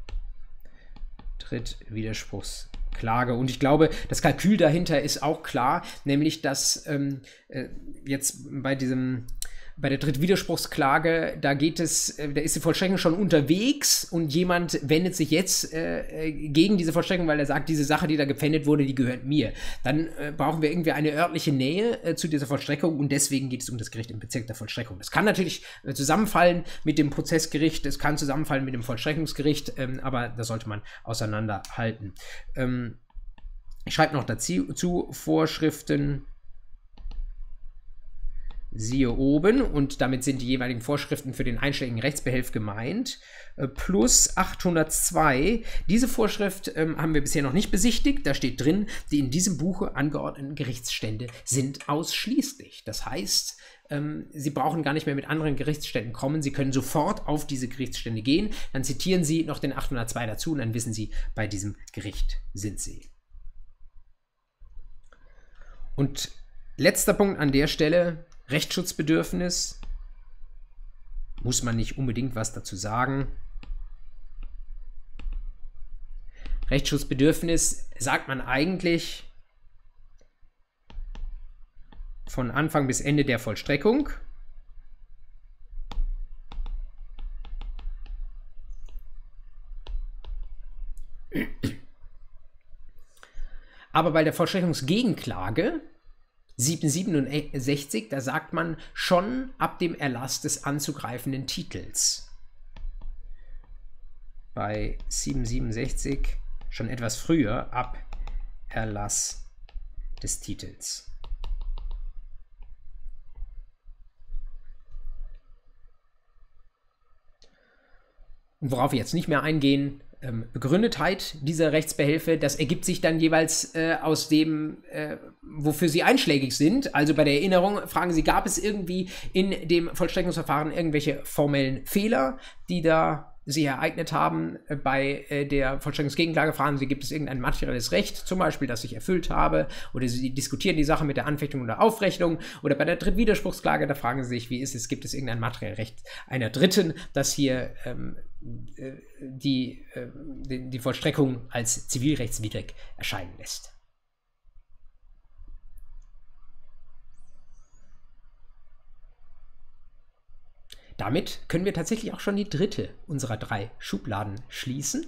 Drittwiderspruchsklage. Und ich glaube, das Kalkül dahinter ist auch klar, nämlich dass ähm, äh, jetzt bei diesem Bei der Drittwiderspruchsklage, da geht es, da ist die Vollstreckung schon unterwegs und jemand wendet sich jetzt äh, gegen diese Vollstreckung, weil er sagt, diese Sache, die da gepfändet wurde, die gehört mir. Dann äh, brauchen wir irgendwie eine örtliche Nähe äh, zu dieser Vollstreckung und deswegen geht es um das Gericht im Bezirk der Vollstreckung. Das kann natürlich äh, zusammenfallen mit dem Prozessgericht, es kann zusammenfallen mit dem Vollstreckungsgericht, ähm, aber das sollte man auseinanderhalten. Ähm, ich schreibe noch dazu zu Vorschriften. Siehe oben, und damit sind die jeweiligen Vorschriften für den einschlägigen Rechtsbehelf gemeint, äh, plus achthundertzwei. Diese Vorschrift ähm, haben wir bisher noch nicht besichtigt. Da steht drin, die in diesem Buche angeordneten Gerichtsstände sind ausschließlich. Das heißt, ähm, Sie brauchen gar nicht mehr mit anderen Gerichtsständen kommen. Sie können sofort auf diese Gerichtsstände gehen. Dann zitieren Sie noch den achthundertzwei dazu und dann wissen Sie, bei diesem Gericht sind Sie. Und letzter Punkt an der Stelle: Rechtsschutzbedürfnis, muss man nicht unbedingt was dazu sagen. Rechtsschutzbedürfnis sagt man eigentlich von Anfang bis Ende der Vollstreckung. Aber bei der Vollstreckungsgegenklage siebenhundertsiebenundsechzig, da sagt man schon ab dem Erlass des anzugreifenden Titels. Bei siebenhundertsiebenundsechzig schon etwas früher, ab Erlass des Titels. Und worauf wir jetzt nicht mehr eingehen, Ähm, Begründetheit dieser Rechtsbehelfe, das ergibt sich dann jeweils äh, aus dem, äh, wofür sie einschlägig sind. Also bei der Erinnerung fragen Sie, gab es irgendwie in dem Vollstreckungsverfahren irgendwelche formellen Fehler, die da sich ereignet haben? Bei äh, der Vollstreckungsgegenklage fragen Sie, gibt es irgendein materielles Recht, zum Beispiel, das ich erfüllt habe, oder Sie diskutieren die Sache mit der Anfechtung oder Aufrechnung, oder bei der Drittwiderspruchsklage, da fragen Sie sich, wie ist es, gibt es irgendein materielles Recht einer Dritten, das hier ähm, Die, die, die Vollstreckung als zivilrechtswidrig erscheinen lässt. Damit können wir tatsächlich auch schon die dritte unserer drei Schubladen schließen.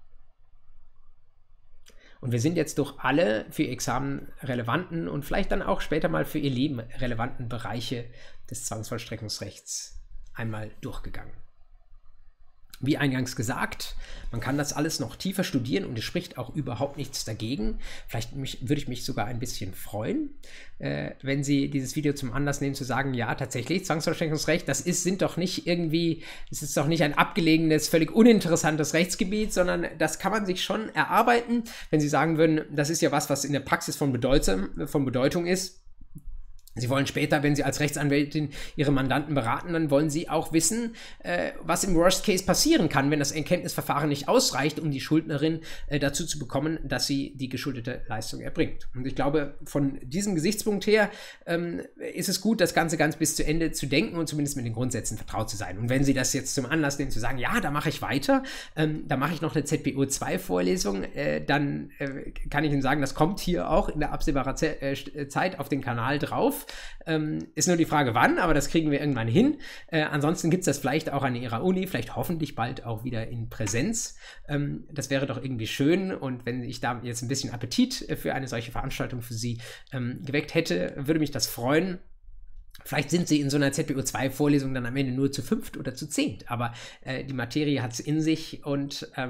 Und wir sind jetzt durch alle für Ihr Examen relevanten und vielleicht dann auch später mal für Ihr Leben relevanten Bereiche des Zwangsvollstreckungsrechts einmal durchgegangen. Wie eingangs gesagt, man kann das alles noch tiefer studieren und es spricht auch überhaupt nichts dagegen. Vielleicht mich, würde ich mich sogar ein bisschen freuen, äh, wenn Sie dieses Video zum Anlass nehmen, zu sagen, ja, tatsächlich, Zwangsvollstreckungsrecht, das ist, sind doch nicht irgendwie, es ist doch nicht ein abgelegenes, völlig uninteressantes Rechtsgebiet, sondern das kann man sich schon erarbeiten, wenn Sie sagen würden, das ist ja was, was in der Praxis von Bedeutung, von Bedeutung ist. Sie wollen später, wenn Sie als Rechtsanwältin Ihre Mandanten beraten, dann wollen Sie auch wissen, äh, was im Worst Case passieren kann, wenn das Erkenntnisverfahren nicht ausreicht, um die Schuldnerin äh, dazu zu bekommen, dass sie die geschuldete Leistung erbringt. Und ich glaube, von diesem Gesichtspunkt her ähm, ist es gut, das Ganze ganz bis zu Ende zu denken und zumindest mit den Grundsätzen vertraut zu sein. Und wenn Sie das jetzt zum Anlass nehmen, zu sagen, ja, da mache ich weiter, ähm, da mache ich noch eine Z P O zwei Vorlesung, äh, dann äh, kann ich Ihnen sagen, das kommt hier auch in der absehbaren Ze äh, Zeit auf den Kanal drauf. Ähm, ist nur die Frage, wann, aber das kriegen wir irgendwann hin. Äh, ansonsten gibt es das vielleicht auch an Ihrer Uni, vielleicht hoffentlich bald auch wieder in Präsenz. Ähm, das wäre doch irgendwie schön, und wenn ich da jetzt ein bisschen Appetit für eine solche Veranstaltung für Sie ähm, geweckt hätte, würde mich das freuen. Vielleicht sind Sie in so einer Z P O zwei Vorlesung dann am Ende nur zu fünft oder zu zehnt, aber äh, die Materie hat es in sich, und ähm,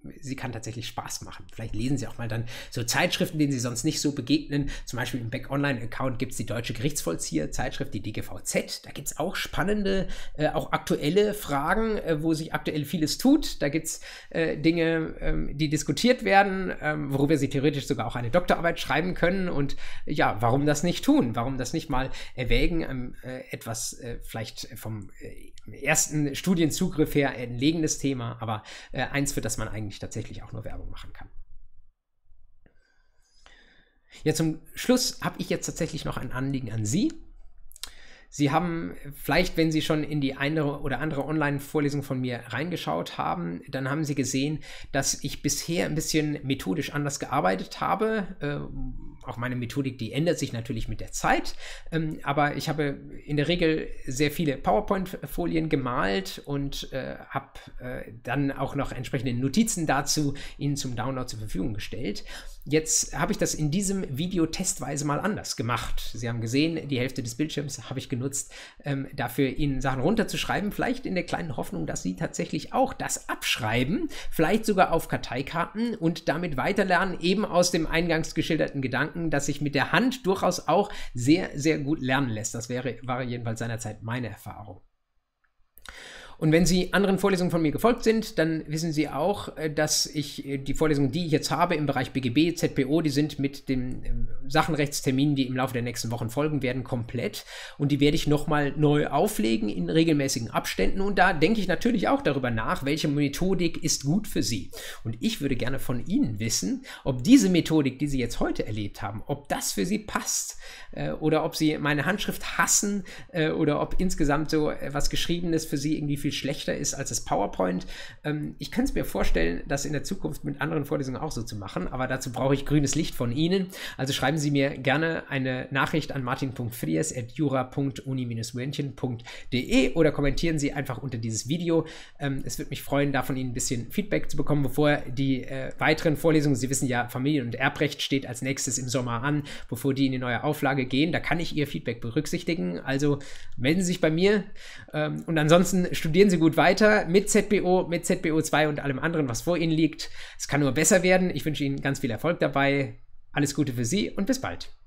sie kann tatsächlich Spaß machen. Vielleicht lesen Sie auch mal dann so Zeitschriften, denen Sie sonst nicht so begegnen. Zum Beispiel im Back-Online-Account gibt es die Deutsche Gerichtsvollzieher-Zeitschrift, die D G V Z. Da gibt es auch spannende, äh, auch aktuelle Fragen, äh, wo sich aktuell vieles tut. Da gibt es äh, Dinge, ähm, die diskutiert werden, ähm, worüber Sie theoretisch sogar auch eine Doktorarbeit schreiben können. Und ja, warum das nicht tun? Warum das nicht mal erwägen, ähm, äh, etwas äh, vielleicht vom äh, ersten Studienzugriff her ein legendes Thema, aber äh, eins, für das man eigentlich tatsächlich auch nur Werbung machen kann. Ja, zum Schluss habe ich jetzt tatsächlich noch ein Anliegen an Sie. Sie haben vielleicht, wenn Sie schon in die eine oder andere Online-Vorlesung von mir reingeschaut haben, dann haben Sie gesehen, dass ich bisher ein bisschen methodisch anders gearbeitet habe. Äh, auch meine Methodik, die ändert sich natürlich mit der Zeit, ähm, aber ich habe in der Regel sehr viele PowerPoint-Folien gemalt und äh, habe äh, dann auch noch entsprechende Notizen dazu Ihnen zum Download zur Verfügung gestellt. Jetzt habe ich das in diesem Video testweise mal anders gemacht. Sie haben gesehen, die Hälfte des Bildschirms habe ich genutzt, ähm, dafür Ihnen Sachen runterzuschreiben, vielleicht in der kleinen Hoffnung, dass Sie tatsächlich auch das abschreiben, vielleicht sogar auf Karteikarten und damit weiterlernen, eben aus dem eingangs geschilderten Gedanken, dass sich mit der Hand durchaus auch sehr, sehr gut lernen lässt. Das wäre, war jedenfalls seinerzeit meine Erfahrung. Und wenn Sie anderen Vorlesungen von mir gefolgt sind, dann wissen Sie auch, dass ich die Vorlesungen, die ich jetzt habe im Bereich B G B, Z P O, die sind mit den Sachenrechtsterminen, die im Laufe der nächsten Wochen folgen werden, komplett. Und die werde ich nochmal neu auflegen in regelmäßigen Abständen. Und da denke ich natürlich auch darüber nach, welche Methodik ist gut für Sie. Und ich würde gerne von Ihnen wissen, ob diese Methodik, die Sie jetzt heute erlebt haben, ob das für Sie passt äh, oder ob Sie meine Handschrift hassen äh, oder ob insgesamt so etwas Geschriebenes für Sie irgendwie viel schlechter ist als das PowerPoint. Ähm, ich kann es mir vorstellen, das in der Zukunft mit anderen Vorlesungen auch so zu machen, aber dazu brauche ich grünes Licht von Ihnen. Also schreiben Sie mir gerne eine Nachricht an martin punkt fries at jura punkt uni bindestrich münchen punkt de oder kommentieren Sie einfach unter dieses Video. Ähm, es würde mich freuen, da von Ihnen ein bisschen Feedback zu bekommen, bevor die äh, weiteren Vorlesungen, Sie wissen ja, Familien- und Erbrecht steht als nächstes im Sommer an, bevor die in die neue Auflage gehen. Da kann ich Ihr Feedback berücksichtigen. Also melden Sie sich bei mir ähm, und ansonsten studieren Sie gut weiter mit Z B O, mit Z B O zwei und allem anderen, was vor Ihnen liegt. Es kann nur besser werden. Ich wünsche Ihnen ganz viel Erfolg dabei. Alles Gute für Sie und bis bald.